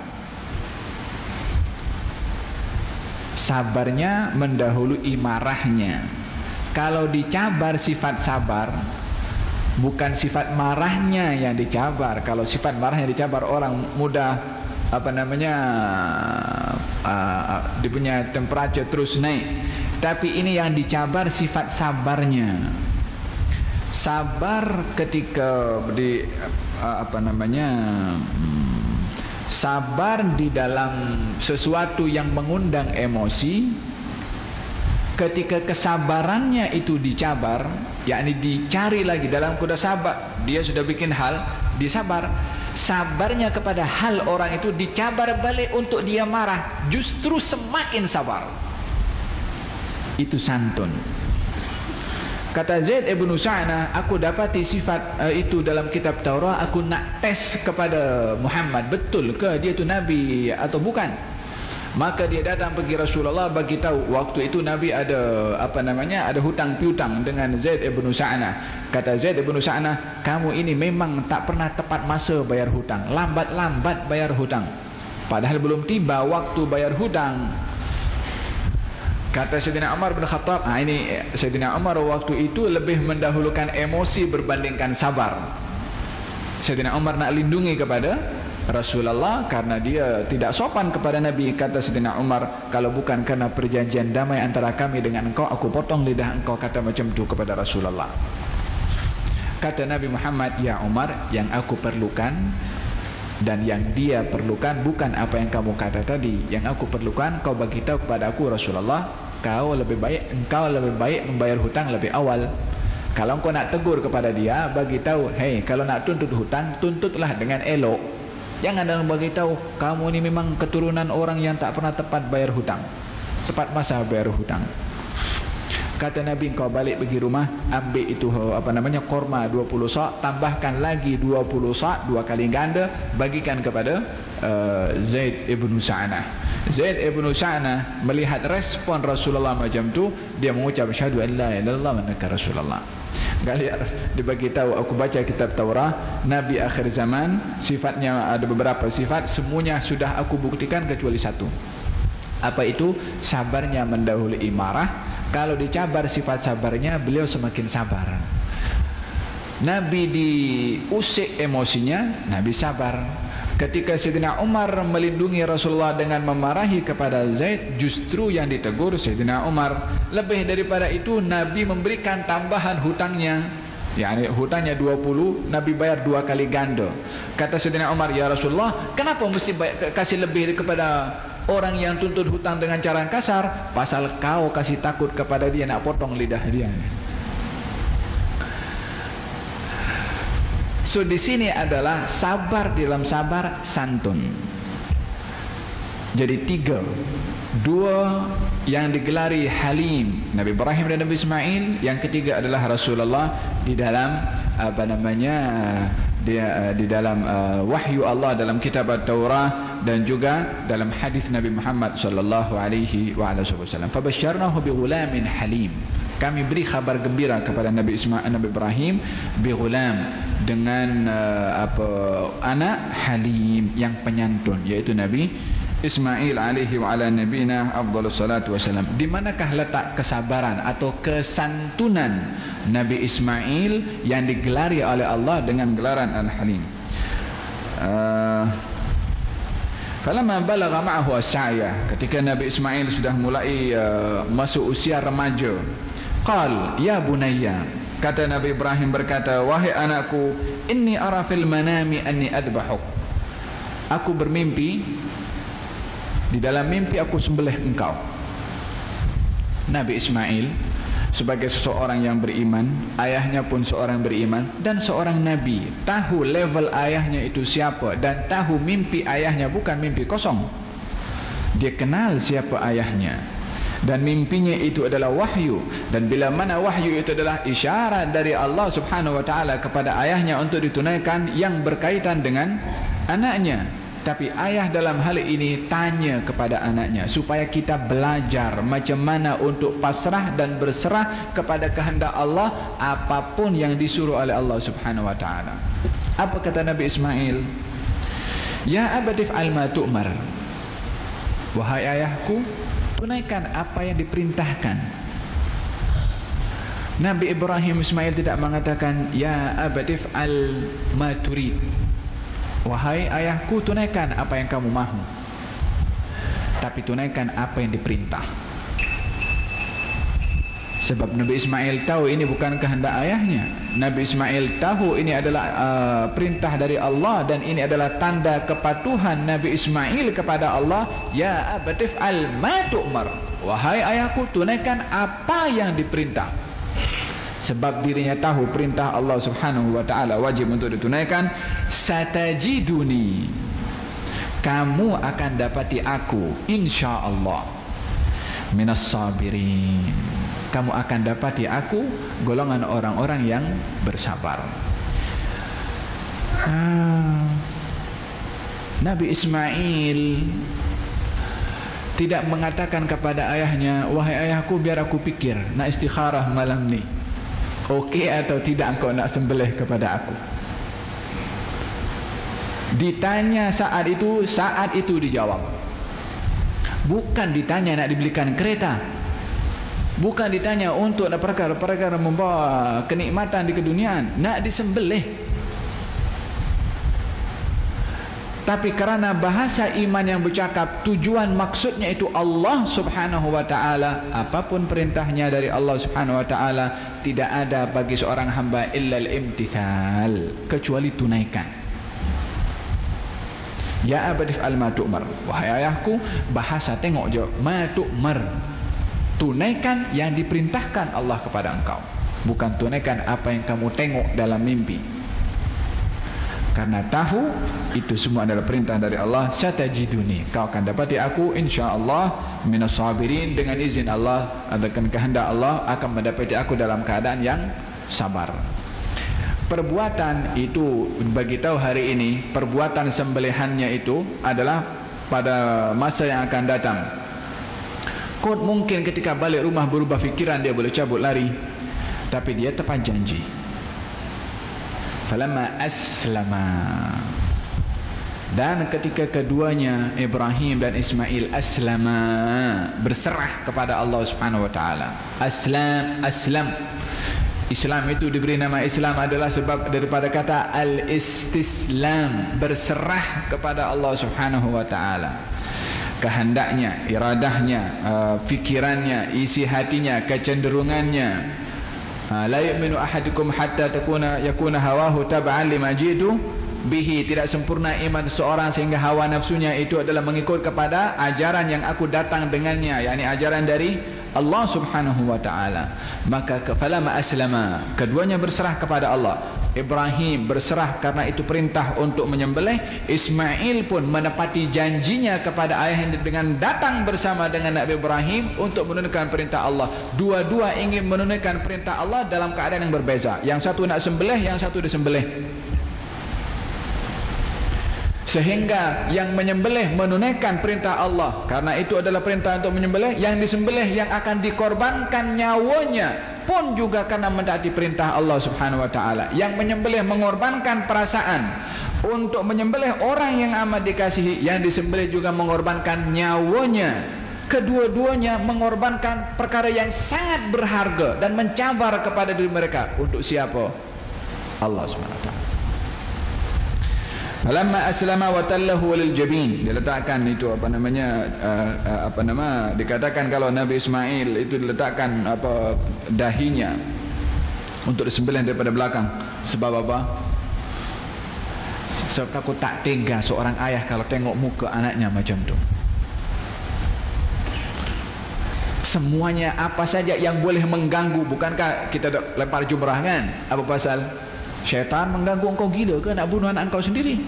[SPEAKER 2] Sabarnya mendahului marahnya. Kalau dicabar sifat sabar, bukan sifat marahnya yang dicabar. Kalau sifat marahnya dicabar, orang mudah dia punya temperatur terus naik. Tapi ini yang dicabar sifat sabarnya. Sabar ketika sabar di dalam sesuatu yang mengundang emosi. Ketika kesabarannya itu dicabar, yakni dicari lagi dalam kuda sabar, dia sudah bikin hal, disabar. Sabarnya kepada hal orang itu dicabar balik untuk dia marah, justru semakin sabar. Itu santun. Kata Zaid ibn Sa'nah, aku dapati sifat itu dalam kitab Taurat. Aku nak tes kepada Muhammad, betul ke dia itu Nabi atau bukan? Maka dia datang pergi Rasulullah, bagi tahu waktu itu Nabi ada ada hutang piutang dengan Zaid ibn Sa'nah. Kata Zaid ibn Sa'nah, kamu ini memang tak pernah tepat masa bayar hutang, lambat-lambat bayar hutang. Padahal belum tiba waktu bayar hutang. Kata Sayyidina Umar bin Khattab, ini Sayyidina Umar waktu itu lebih mendahulukan emosi berbandingkan sabar. Sayyidina Umar nak lindungi kepada Rasulullah karena dia tidak sopan kepada Nabi. Kata Sayyidina Umar, kalau bukan karena perjanjian damai antara kami dengan engkau, aku potong lidah engkau. Kata macam itu kepada Rasulullah. Kata Nabi Muhammad, ya Umar, yang aku perlukan dan yang dia perlukan bukan apa yang kamu kata tadi. Yang aku perlukan, kau bagi tahu kepada aku Rasulullah, engkau lebih baik membayar hutang lebih awal. Kalau engkau nak tegur kepada dia, bagi tahu, hey, kalau nak tuntut hutang, tuntutlah dengan elok. Jangan dalam bagi tahu, kamu ini memang keturunan orang yang tak pernah tepat bayar hutang, tepat masa bayar hutang. Kata Nabi, kau balik pergi rumah, ambil itu korma 20 sa', tambahkan lagi 20 sa', 2 kali ganda, bagikan kepada Zaid ibn Sa'nah. Zaid ibn Sa'nah melihat respon Rasulullah macam tu, dia mengucap syahadu an la ilaha illallah wa annaka Rasulullah. Kalian dibagi tahu, aku baca kitab Taurah, Nabi akhir zaman sifatnya ada beberapa sifat, semuanya sudah aku buktikan kecuali satu. Apa itu? Sabarnya mendahului marah. Kalau dicabar sifat sabarnya, beliau semakin sabar. Nabi diusik emosinya, Nabi sabar. Ketika Sayyidina Umar melindungi Rasulullah dengan memarahi kepada Zaid, justru yang ditegur Sayyidina Umar. Lebih daripada itu, Nabi memberikan tambahan hutangnya. Yani hutangnya 20, Nabi bayar 2 kali ganda. Kata Sayyidina Umar, ya Rasulullah, kenapa mesti kasih lebih kepada orang yang tuntut hutang dengan cara kasar? Pasal kau kasih takut kepada dia, nak potong lidah dia. So di sini adalah sabar, di dalam sabar santun. Jadi 3, 2 yang digelari Halim, Nabi Ibrahim dan Nabi Ismail. Yang ketiga adalah Rasulullah di dalam di dalam wahyu Allah dalam kitab At-Taurah dan juga dalam hadis Nabi Muhammad sallallahu alaihi wasallam. Fabasyarnahu bighulamin halim. Kami beri kabar gembira kepada Nabi Ibrahim bighulam, dengan anak halim yang penyantun, yaitu Nabi Ismail alaihi wa ala nabiyina afdhalus salatu wassalam. Di manakah letak kesabaran atau kesantunan Nabi Ismail yang digelari oleh Allah dengan gelaran Al-Halim? Falamma balagha ma'ahu as-sa'ya, ketika Nabi Ismail sudah mulai masuk usia remaja, qal ya bunayya, kata Nabi Ibrahim berkata, wahai anakku, inni ara fil manami anni adbahuk, aku bermimpi, di dalam mimpi aku sembelih engkau. Nabi Ismail sebagai seseorang yang beriman, ayahnya pun seorang beriman dan seorang nabi, tahu level ayahnya itu siapa dan tahu mimpi ayahnya bukan mimpi kosong. Dia kenal siapa ayahnya dan mimpinya itu adalah wahyu, dan bila mana wahyu itu adalah isyarat dari Allah Subhanahu wa taala kepada ayahnya untuk ditunaikan yang berkaitan dengan anaknya. Tapi ayah dalam hal ini tanya kepada anaknya supaya kita belajar macam mana untuk pasrah dan berserah kepada kehendak Allah apapun yang disuruh oleh Allah Subhanahu wa taala. Apa kata Nabi Ismail? Ya abati fa'al ma tu'mar. Wahai ayahku, tunaikan apa yang diperintahkan. Nabi Ibrahim Ismail tidak mengatakan ya abati fa'al ma turid. Wahai ayahku, tunaikan apa yang kamu mahu, tapi tunaikan apa yang diperintah. Sebab Nabi Ismail tahu ini bukan kehendak ayahnya. Nabi Ismail tahu ini adalah perintah dari Allah, dan ini adalah tanda kepatuhan Nabi Ismail kepada Allah. Ya abatif al ma tu'mar. Wahai ayahku, tunaikan apa yang diperintah. Sebab dirinya tahu perintah Allah Subhanahu wa taala wajib untuk ditunaikan. Satajiduni, kamu akan dapati aku insyaallah minas sabirin, kamu akan dapati aku golongan orang-orang yang bersabar. Nabi Ismail tidak mengatakan kepada ayahnya, wahai ayahku, biar aku pikir nak istikharah malam ni, okey atau tidak engkau nak sembelih kepada aku. Ditanya saat itu dijawab. Bukan ditanya nak dibelikan kereta, Bukan ditanya untuk perkara-perkara membawa kenikmatan di keduniaan, nak disembelih. Tapi kerana bahasa iman yang bercakap, tujuan maksudnya itu Allah subhanahu wa ta'ala, apapun perintahnya dari Allah subhanahu wa ta'ala, tidak ada bagi seorang hamba illa al-imtithal, kecuali tunaikan. Ya abadif al-ma tu'mar, wahai ayahku, bahasa tengok je, ma tu'mar, tunaikan yang diperintahkan Allah kepada engkau, bukan tunaikan apa yang kamu tengok dalam mimpi. Karena tahu itu semua adalah perintah dari Allah. Satajiduni, kau akan dapati aku insya-Allah minas sabirin, dengan izin Allah ataupun kehendak Allah akan mendapati aku dalam keadaan yang sabar. Perbuatan itu bagi tahu hari ini, perbuatan sembelihannya itu adalah pada masa yang akan datang. Kot mungkin ketika balik rumah berubah fikiran, dia boleh cabut lari, tapi dia tepat janji. Falamma aslama, dan ketika keduanya Ibrahim dan Ismail aslama, berserah kepada Allah Subhanahu wa taala. Aslam. Islam itu diberi nama Islam adalah sebab daripada kata al-istislam, berserah kepada Allah Subhanahu wa taala. Kehendaknya, iradahnya, fikirannya, isi hatinya, kecenderungannya. La yu'minu ahadukum hatta yakuna hawahu tab'an lima jitu bihi. Tidak sempurna iman seseorang sehingga hawa nafsunya itu adalah mengikut kepada ajaran yang aku datang dengannya, yakni ajaran dari Allah subhanahu wa ta'ala. Maka falamma aslama, keduanya berserah kepada Allah. Ibrahim berserah karena itu perintah untuk menyembelih. Ismail pun menepati janjinya kepada ayahnya dengan datang bersama dengan Nabi Ibrahim untuk menunaikan perintah Allah. Dua-dua ingin menunaikan perintah Allah dalam keadaan yang berbeza. Yang satu nak sembelih, yang satu disembelih. Sehingga yang menyembelih menunaikan perintah Allah, karena itu adalah perintah untuk menyembelih. Yang disembelih yang akan dikorbankan nyawanya pun juga karena mentaati perintah Allah subhanahu wa ta'ala. Yang menyembelih mengorbankan perasaan untuk menyembelih orang yang amat dikasihi. Yang disembelih juga mengorbankan nyawanya. Kedua-duanya mengorbankan perkara yang sangat berharga dan mencabar kepada diri mereka. Untuk siapa? Allah subhanahu wa ta'ala. Falamma aslama wa tallahu lil jabin, diletakkan itu dikatakan kalau Nabi Ismail itu diletakkan dahinya untuk disembelih daripada belakang. Sebab apa? Sebab takut tak tega seorang ayah kalau tengok muka anaknya macam tu. Semuanya apa saja yang boleh mengganggu. Bukankah kita lempar jumrah kan? Apa pasal? Syaitan mengganggu engkau, gila ke nak bunuh anak engkau sendiri?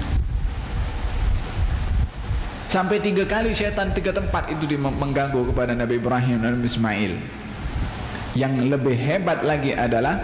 [SPEAKER 2] Sampai 3 kali syaitan 3 tempat itu mengganggu kepada Nabi Ibrahim dan Nabi Ismail. Yang lebih hebat lagi adalah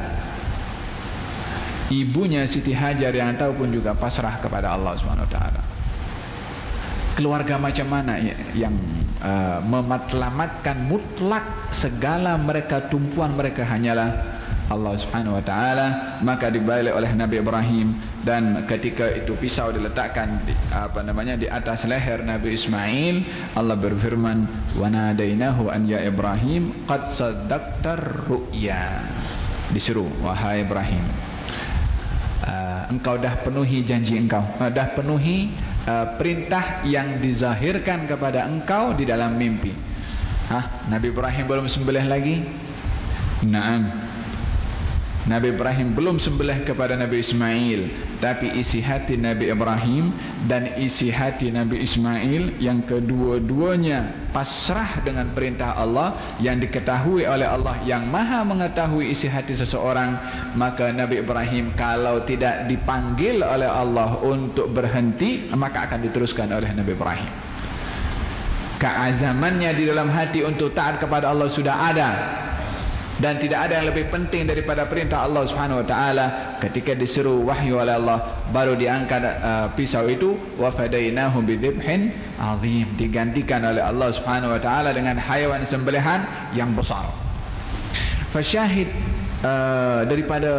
[SPEAKER 2] ibunya Siti Hajar yang tahu pun juga pasrah kepada Allah Subhanahu wa taala. Keluarga macam mana yang mematlamatkan mutlak segala mereka, tumpuan mereka hanyalah Allah subhanahu wa ta'ala. Maka dibalik oleh Nabi Ibrahim, dan ketika itu pisau diletakkan di atas leher Nabi Ismail, Allah berfirman, wa nadainahu an ya Ibrahim qad saddaqtar ru'ya. Diseru, wahai Ibrahim, engkau dah penuhi janji engkau, dah penuhi perintah yang dizahirkan kepada engkau di dalam mimpi. Nabi Ibrahim belum sembelih lagi? Naam, Nabi Ibrahim belum sembelih kepada Nabi Ismail, tapi isi hati Nabi Ibrahim dan isi hati Nabi Ismail yang kedua-duanya pasrah dengan perintah Allah yang diketahui oleh Allah yang maha mengetahui isi hati seseorang. Maka Nabi Ibrahim kalau tidak dipanggil oleh Allah untuk berhenti, maka akan diteruskan oleh Nabi Ibrahim. Keazamannya di dalam hati untuk taat kepada Allah sudah ada, dan tidak ada yang lebih penting daripada perintah Allah Subhanahu wa taala. Ketika disuruh wahyu oleh Allah, baru diangkat pisau itu, wa fadainahu bidzibhin azim, digantikan oleh Allah Subhanahu wa taala dengan haiwan sembelihan yang besar. Fasyahid daripada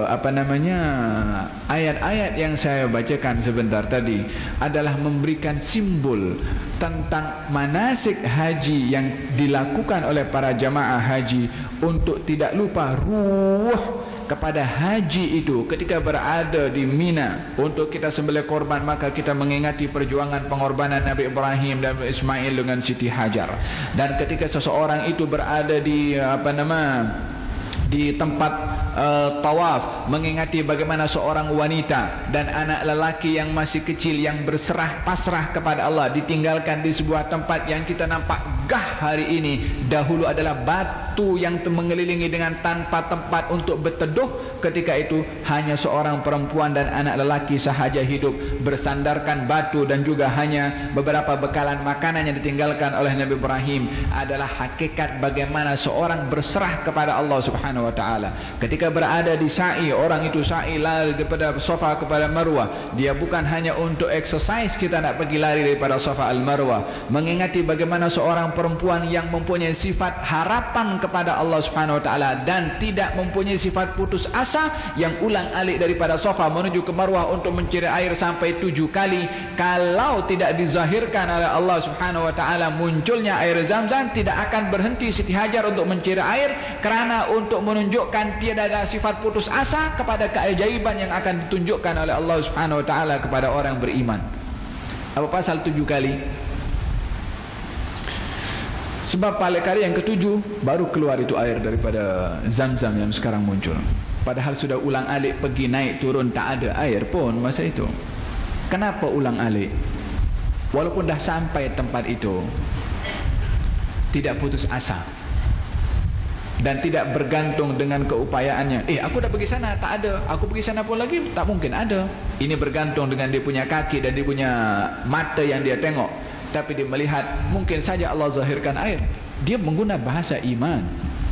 [SPEAKER 2] ayat-ayat yang saya bacakan sebentar tadi adalah memberikan simbol tentang manasik haji yang dilakukan oleh para jamaah haji untuk tidak lupa ruh kepada haji itu ketika berada di Mina untuk kita sembelih korban. Maka kita mengingati perjuangan pengorbanan Nabi Ibrahim dan Ismail dengan Siti Hajar. Dan ketika seseorang itu berada di di tempat tawaf, mengingati bagaimana seorang wanita dan anak lelaki yang masih kecil yang berserah pasrah kepada Allah ditinggalkan di sebuah tempat yang kita nampak gah hari ini, dahulu adalah batu yang mengelilingi dengan tanpa tempat untuk berteduh. Ketika itu hanya seorang perempuan dan anak lelaki sahaja hidup bersandarkan batu, dan juga hanya beberapa bekalan makanan yang ditinggalkan oleh Nabi Ibrahim. Adalah hakikat bagaimana seorang berserah kepada Allah Subhanahu wa taala. Ketika berada di sa'i, orang itu sa'i lari daripada Safa kepada Marwah, dia bukan hanya untuk exercise, kita nak pergi lari daripada Safa al Marwah, mengingati bagaimana seorang perempuan yang mempunyai sifat harapan kepada Allah Subhanahu wa taala dan tidak mempunyai sifat putus asa, yang ulang-alik daripada Safa menuju ke Marwah untuk mencari air sampai 7 kali. Kalau tidak dizahirkan oleh Allah Subhanahu wa taala munculnya air Zam-Zam, tidak akan berhenti Siti Hajar untuk mencari air, kerana untuk menunjukkan tiada ada sifat putus asa kepada keajaiban yang akan ditunjukkan oleh Allah Subhanahu wa taala kepada orang beriman. Apa pasal 7 kali? Sebab pada kali yang ke-7 baru keluar itu air daripada Zam-Zam yang sekarang muncul. Padahal sudah ulang-alik pergi naik turun, tak ada air pun masa itu. Kenapa ulang-alik? Walaupun dah sampai tempat itu, tidak putus asa dan tidak bergantung dengan keupayaannya. Aku dah pergi sana, tak ada. Aku pergi sana pun lagi, tak mungkin ada. Ini bergantung dengan dia punya kaki dan dia punya mata yang dia tengok. Tapi dia melihat mungkin saja Allah zahirkan air. Dia menggunakan bahasa iman.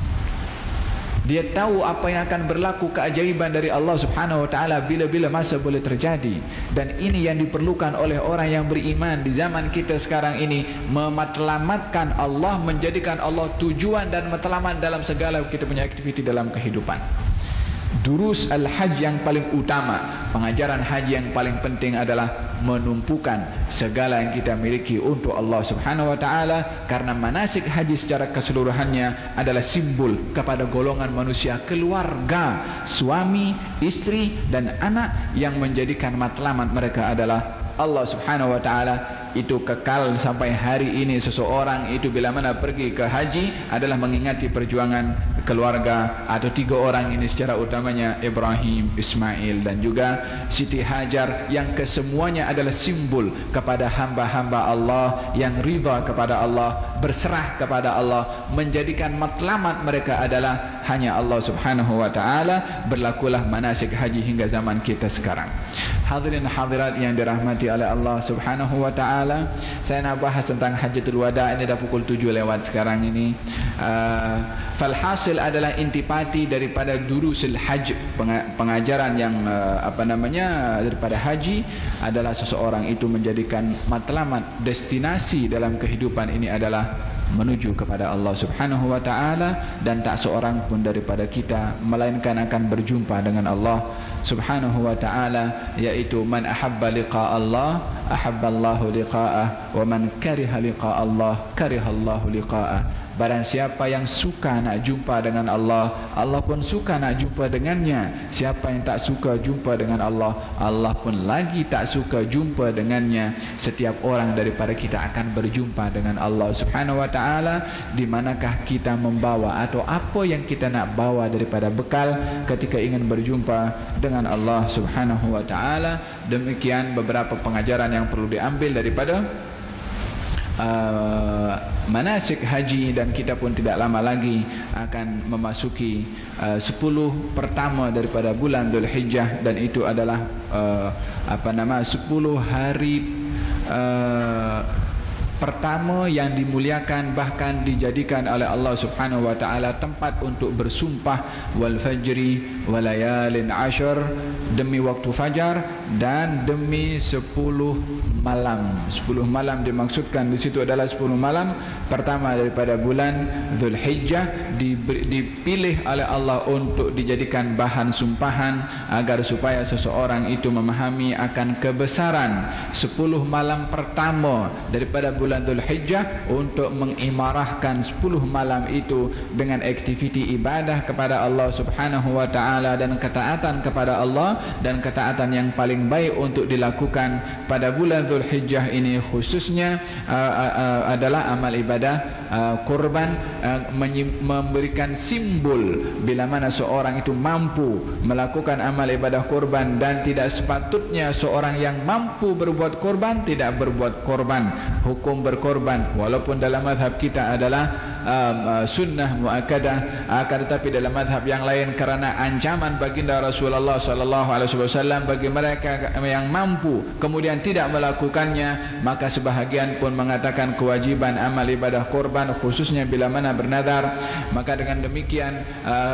[SPEAKER 2] Dia tahu apa yang akan berlaku, keajaiban dari Allah Subhanahu wa taala bila-bila masa boleh terjadi. Dan ini yang diperlukan oleh orang yang beriman di zaman kita sekarang ini, mematlamatkan Allah, menjadikan Allah tujuan dan matlamat dalam segala kita punya aktiviti dalam kehidupan. Durus al-hajj yang paling utama, pengajaran haji yang paling penting adalah menumpukan segala yang kita miliki untuk Allah Subhanahu wa taala, karena manasik haji secara keseluruhannya adalah simbol kepada golongan manusia, keluarga, suami, istri dan anak, yang menjadikan matlamat mereka adalah Allah Subhanahu wa taala. Itu kekal sampai hari ini. Seseorang itu bila mana pergi ke haji adalah mengingati perjuangan keluarga atau 3 orang ini, secara utamanya Ibrahim, Ismail dan juga Siti Hajar, yang kesemuanya adalah simbol kepada hamba-hamba Allah yang riba kepada Allah, berserah kepada Allah, menjadikan matlamat mereka adalah hanya Allah Subhanahu wa taala. Berlakulah manasik haji hingga zaman kita sekarang. Hadirin hadirat yang dirahmati oleh Allah Subhanahu wa taala, saya nak bahas tentang Hajjatul Wada. Ini dah pukul 7 lewat sekarang ini. Falhasil adalah intipati daripada durusul hajj, pengajaran yang daripada haji adalah seseorang itu menjadikan matlamat, destinasi dalam kehidupan ini adalah menuju kepada Allah Subhanahu wa taala, dan tak seorang pun daripada kita melainkan akan berjumpa dengan Allah Subhanahu wa taala, yaitu man ahabba liqa Allah ahabba Allahu liqa'ah, wa man kariha liqa Allah kariha Allahu liqa'ah. Barang siapa yang suka nak jumpa dengan Allah, Allah pun suka nak jumpa dengannya. Siapa yang tak suka jumpa dengan Allah, Allah pun lagi tak suka jumpa dengannya. Setiap orang daripada kita akan berjumpa dengan Allah Subhanahu wa taala. Di manakah kita membawa atau apa yang kita nak bawa daripada bekal ketika ingin berjumpa dengan Allah Subhanahu wa taala? Demikian beberapa pengajaran yang perlu diambil daripada manasik haji, dan kita pun tidak lama lagi akan memasuki 10 pertama daripada bulan Dzulhijjah, dan itu adalah 10 hari pertama yang dimuliakan, bahkan dijadikan oleh Allah Subhanahu wa taala tempat untuk bersumpah, wal fajri walayalin ashar, demi waktu fajar dan demi 10 malam. 10 malam dimaksudkan di situ adalah 10 malam pertama daripada bulan Dzulhijjah, dipilih oleh Allah untuk dijadikan bahan sumpahan agar supaya seseorang itu memahami akan kebesaran 10 malam pertama daripada bulan Dzulhijjah untuk mengimarahkan 10 malam itu dengan aktiviti ibadah kepada Allah Subhanahu wa taala dan ketaatan kepada Allah, dan ketaatan yang paling baik untuk dilakukan pada bulan Dzulhijjah ini khususnya adalah amal ibadah kurban, memberikan simbol bila mana seorang itu mampu melakukan amal ibadah kurban, dan tidak sepatutnya seorang yang mampu berbuat kurban tidak berbuat kurban, hukum berkorban, walaupun dalam mazhab kita adalah sunnah muakkadah, akan tetapi dalam mazhab yang lain karena ancaman baginda Rasulullah sallallahu alaihi wasallam bagi mereka yang mampu kemudian tidak melakukannya, maka sebahagian pun mengatakan kewajiban amal ibadah kurban khususnya bila mana bernadar. Maka dengan demikian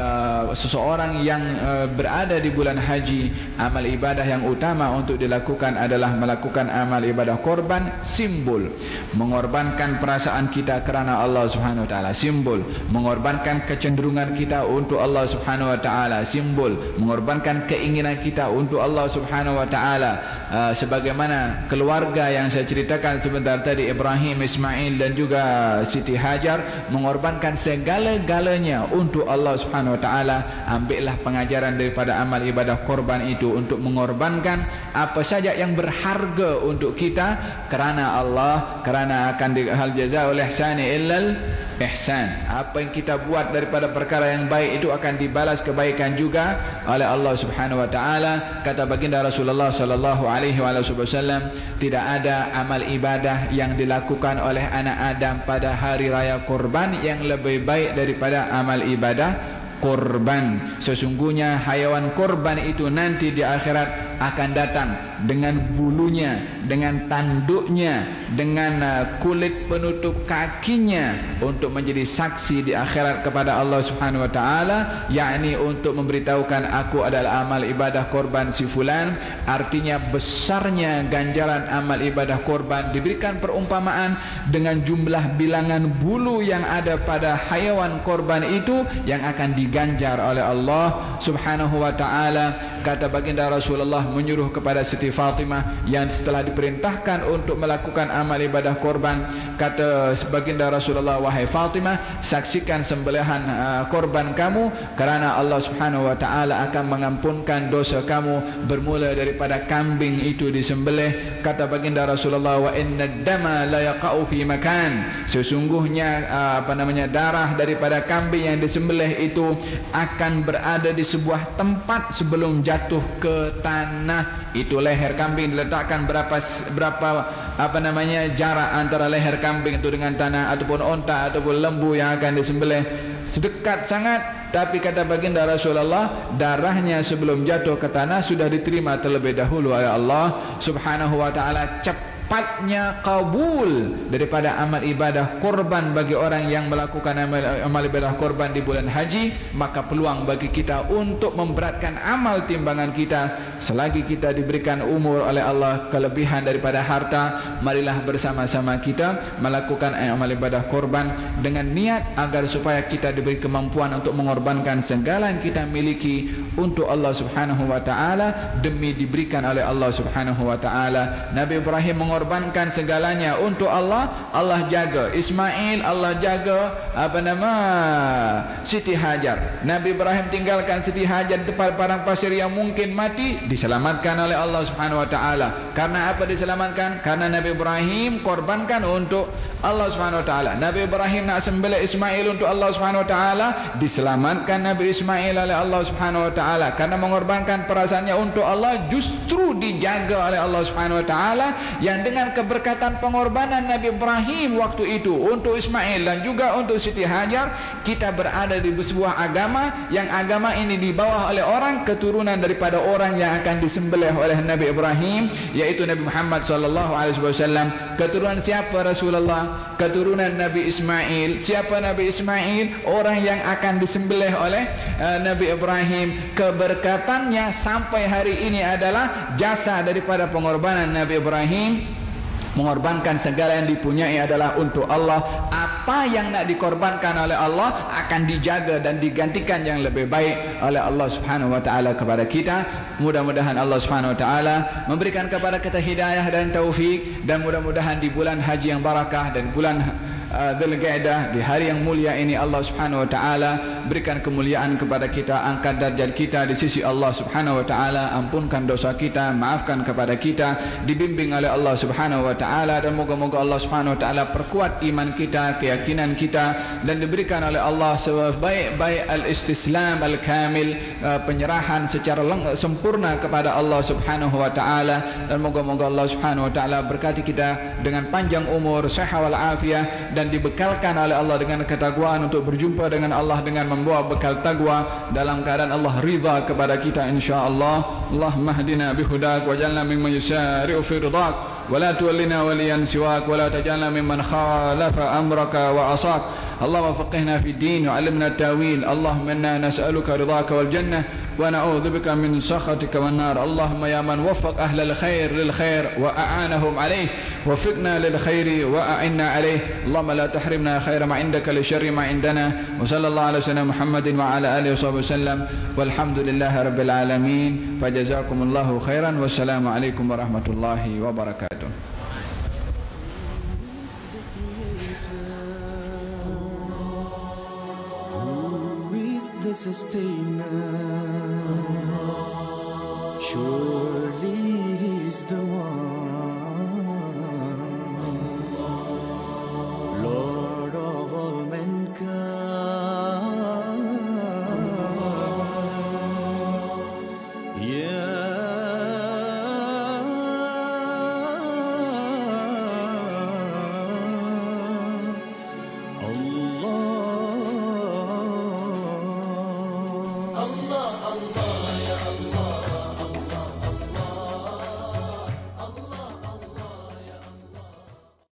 [SPEAKER 2] seseorang yang berada di bulan haji, amal ibadah yang utama untuk dilakukan adalah melakukan amal ibadah kurban, simbol mengorbankan perasaan kita kerana Allah Subhanahu wa taala, simbol mengorbankan kecenderungan kita untuk Allah Subhanahu wa taala, simbol mengorbankan keinginan kita untuk Allah Subhanahu wa taala, sebagaimana keluarga yang saya ceritakan sebentar tadi, Ibrahim, Ismail dan juga Siti Hajar mengorbankan segala-galanya untuk Allah Subhanahu wa taala. Ambillah pengajaran daripada amal ibadah korban itu untuk mengorbankan apa saja yang berharga untuk kita kerana Allah, kerana akan hal jazaa'ul ihsani illal ihsan. Apa yang kita buat daripada perkara yang baik itu akan dibalas kebaikan juga oleh Allah Subhanahu wa taala. Kata baginda Rasulullah sallallahu alaihi wasallam, tidak ada amal ibadah yang dilakukan oleh anak Adam pada hari raya kurban yang lebih baik daripada amal ibadah korban. Sesungguhnya hayawan korban itu nanti di akhirat akan datang dengan bulunya, dengan tanduknya, dengan kulit penutup kakinya untuk menjadi saksi di akhirat kepada Allah Subhanahu wa taala, yakni untuk memberitahukan aku adalah amal ibadah korban si fulan. Artinya besarnya ganjaran amal ibadah korban. Diberikan perumpamaan dengan jumlah bilangan bulu yang ada pada hayawan korban itu yang akan diganjar oleh Allah Subhanahu wa taala. Kata baginda Rasulullah menyuruh kepada Siti Fatimah yang setelah diperintahkan untuk melakukan amal ibadah korban, kata baginda Rasulullah, wahai Fatimah, saksikan sembelihan korban kamu kerana Allah Subhanahu wa taala akan mengampunkan dosa kamu bermula daripada kambing itu disembelih. Kata baginda Rasulullah, wa inna dama la yaqa'u fi makan, sesungguhnya darah daripada kambing yang disembelih itu akan berada di sebuah tempat sebelum jatuh ke tanah. Itu leher kambing diletakkan berapa jarak antara leher kambing itu dengan tanah, ataupun onta ataupun lembu yang akan disembelih, sedekat sangat. Tapi kata baginda Rasulullah, darahnya sebelum jatuh ke tanah sudah diterima terlebih dahulu oleh Allah Subhanahu wa taala. Cepatnya kabul daripada amal ibadah korban bagi orang yang melakukan amal ibadah korban di bulan haji. Maka peluang bagi kita untuk memberatkan amal timbangan kita selagi kita diberikan umur oleh Allah, kelebihan daripada harta, marilah bersama-sama kita melakukan amal ibadah korban dengan niat agar supaya kita diberi kemampuan untuk mengorbankan segala yang kita miliki untuk Allah Subhanahu wa taala demi diberikan oleh Allah Subhanahu wa taala. Nabi Ibrahim mengorbankan segalanya untuk Allah. Allah jaga Ismail, Allah jaga Siti Hajar. Nabi Ibrahim tinggalkan Siti Hajar di depan padang pasir yang mungkin mati, diselamatkan oleh Allah Subhanahu wa taala. Karena apa diselamatkan? Karena Nabi Ibrahim korbankan untuk Allah Subhanahu wa taala. Nabi Ibrahim nak sembelih Ismail untuk Allah Subhanahu wa taala, diselamatkan Nabi Ismail oleh Allah Subhanahu wa taala. Karena mengorbankan perasaannya untuk Allah, justru dijaga oleh Allah Subhanahu wa taala, yang dengan keberkatan pengorbanan Nabi Ibrahim waktu itu untuk Ismail dan juga untuk Siti Hajar, kita berada di sebuah agama, yang agama ini dibawa oleh orang keturunan daripada orang yang akan disembelih oleh Nabi Ibrahim, yaitu Nabi Muhammad sallallahu alaihi wasallam. Keturunan siapa Rasulullah? Keturunan Nabi Ismail. Siapa Nabi Ismail? Orang yang akan disembelih oleh Nabi Ibrahim. Keberkatannya sampai hari ini adalah jasa daripada pengorbanan Nabi Ibrahim. Mengorbankan segala yang dipunyai adalah untuk Allah. Apa yang nak dikorbankan oleh Allah akan dijaga dan digantikan yang lebih baik oleh Allah Subhanahu wa taala kepada kita. Mudah-mudahan Allah Subhanahu wa taala memberikan kepada kita hidayah dan taufik, dan mudah-mudahan di bulan haji yang barakah dan bulan Dzulqa'dah, di hari yang mulia ini, Allah Subhanahu wa taala berikan kemuliaan kepada kita, angkat darjat kita di sisi Allah Subhanahu wa taala, ampunkan dosa kita, maafkan kepada kita, dibimbing oleh Allah Subhanahu wa taala, dan moga-moga Allah Subhanahu wa taala perkuat iman kita, keyakinan kita, dan diberikan oleh Allah sebaik-baik al-istislam al-kamil, penyerahan secara sempurna kepada Allah Subhanahu wa taala, dan moga-moga Allah Subhanahu wa taala berkati kita dengan panjang umur, sehat wal afiah, dan dibekalkan oleh Allah dengan ketakwaan untuk berjumpa dengan Allah dengan membawa bekal taqwa dalam keadaan Allah ridha kepada kita insyaallah. Allahumma hdina bihudak waj'alna mimman yusari'u fi ridak wa la tuwallina waliyan siwak wa la taj'alna mimman khalafa amraka wa asak. Allahumma faqihna fi din wa 'allimna at-tawil. Allahumma inna nas'aluka ridhaka wal jannah wa na'udzu bika min sakhatika wan nar. Allahumma ya man waffaq ahlal khair lil khair wa a'anahum alayh waffiqna lil khairi wa a'inna alayh. Allahumma لا تحرمنا خير ما عندك لشر ما عندنا. وصلى الله على سيدنا محمد وعلى آله وصحبه وسلم والحمد لله رب العالمين. فجزاكم الله خيرا والسلام عليكم ورحمة الله وبركاته.
[SPEAKER 1] Who is the sustainer? Sure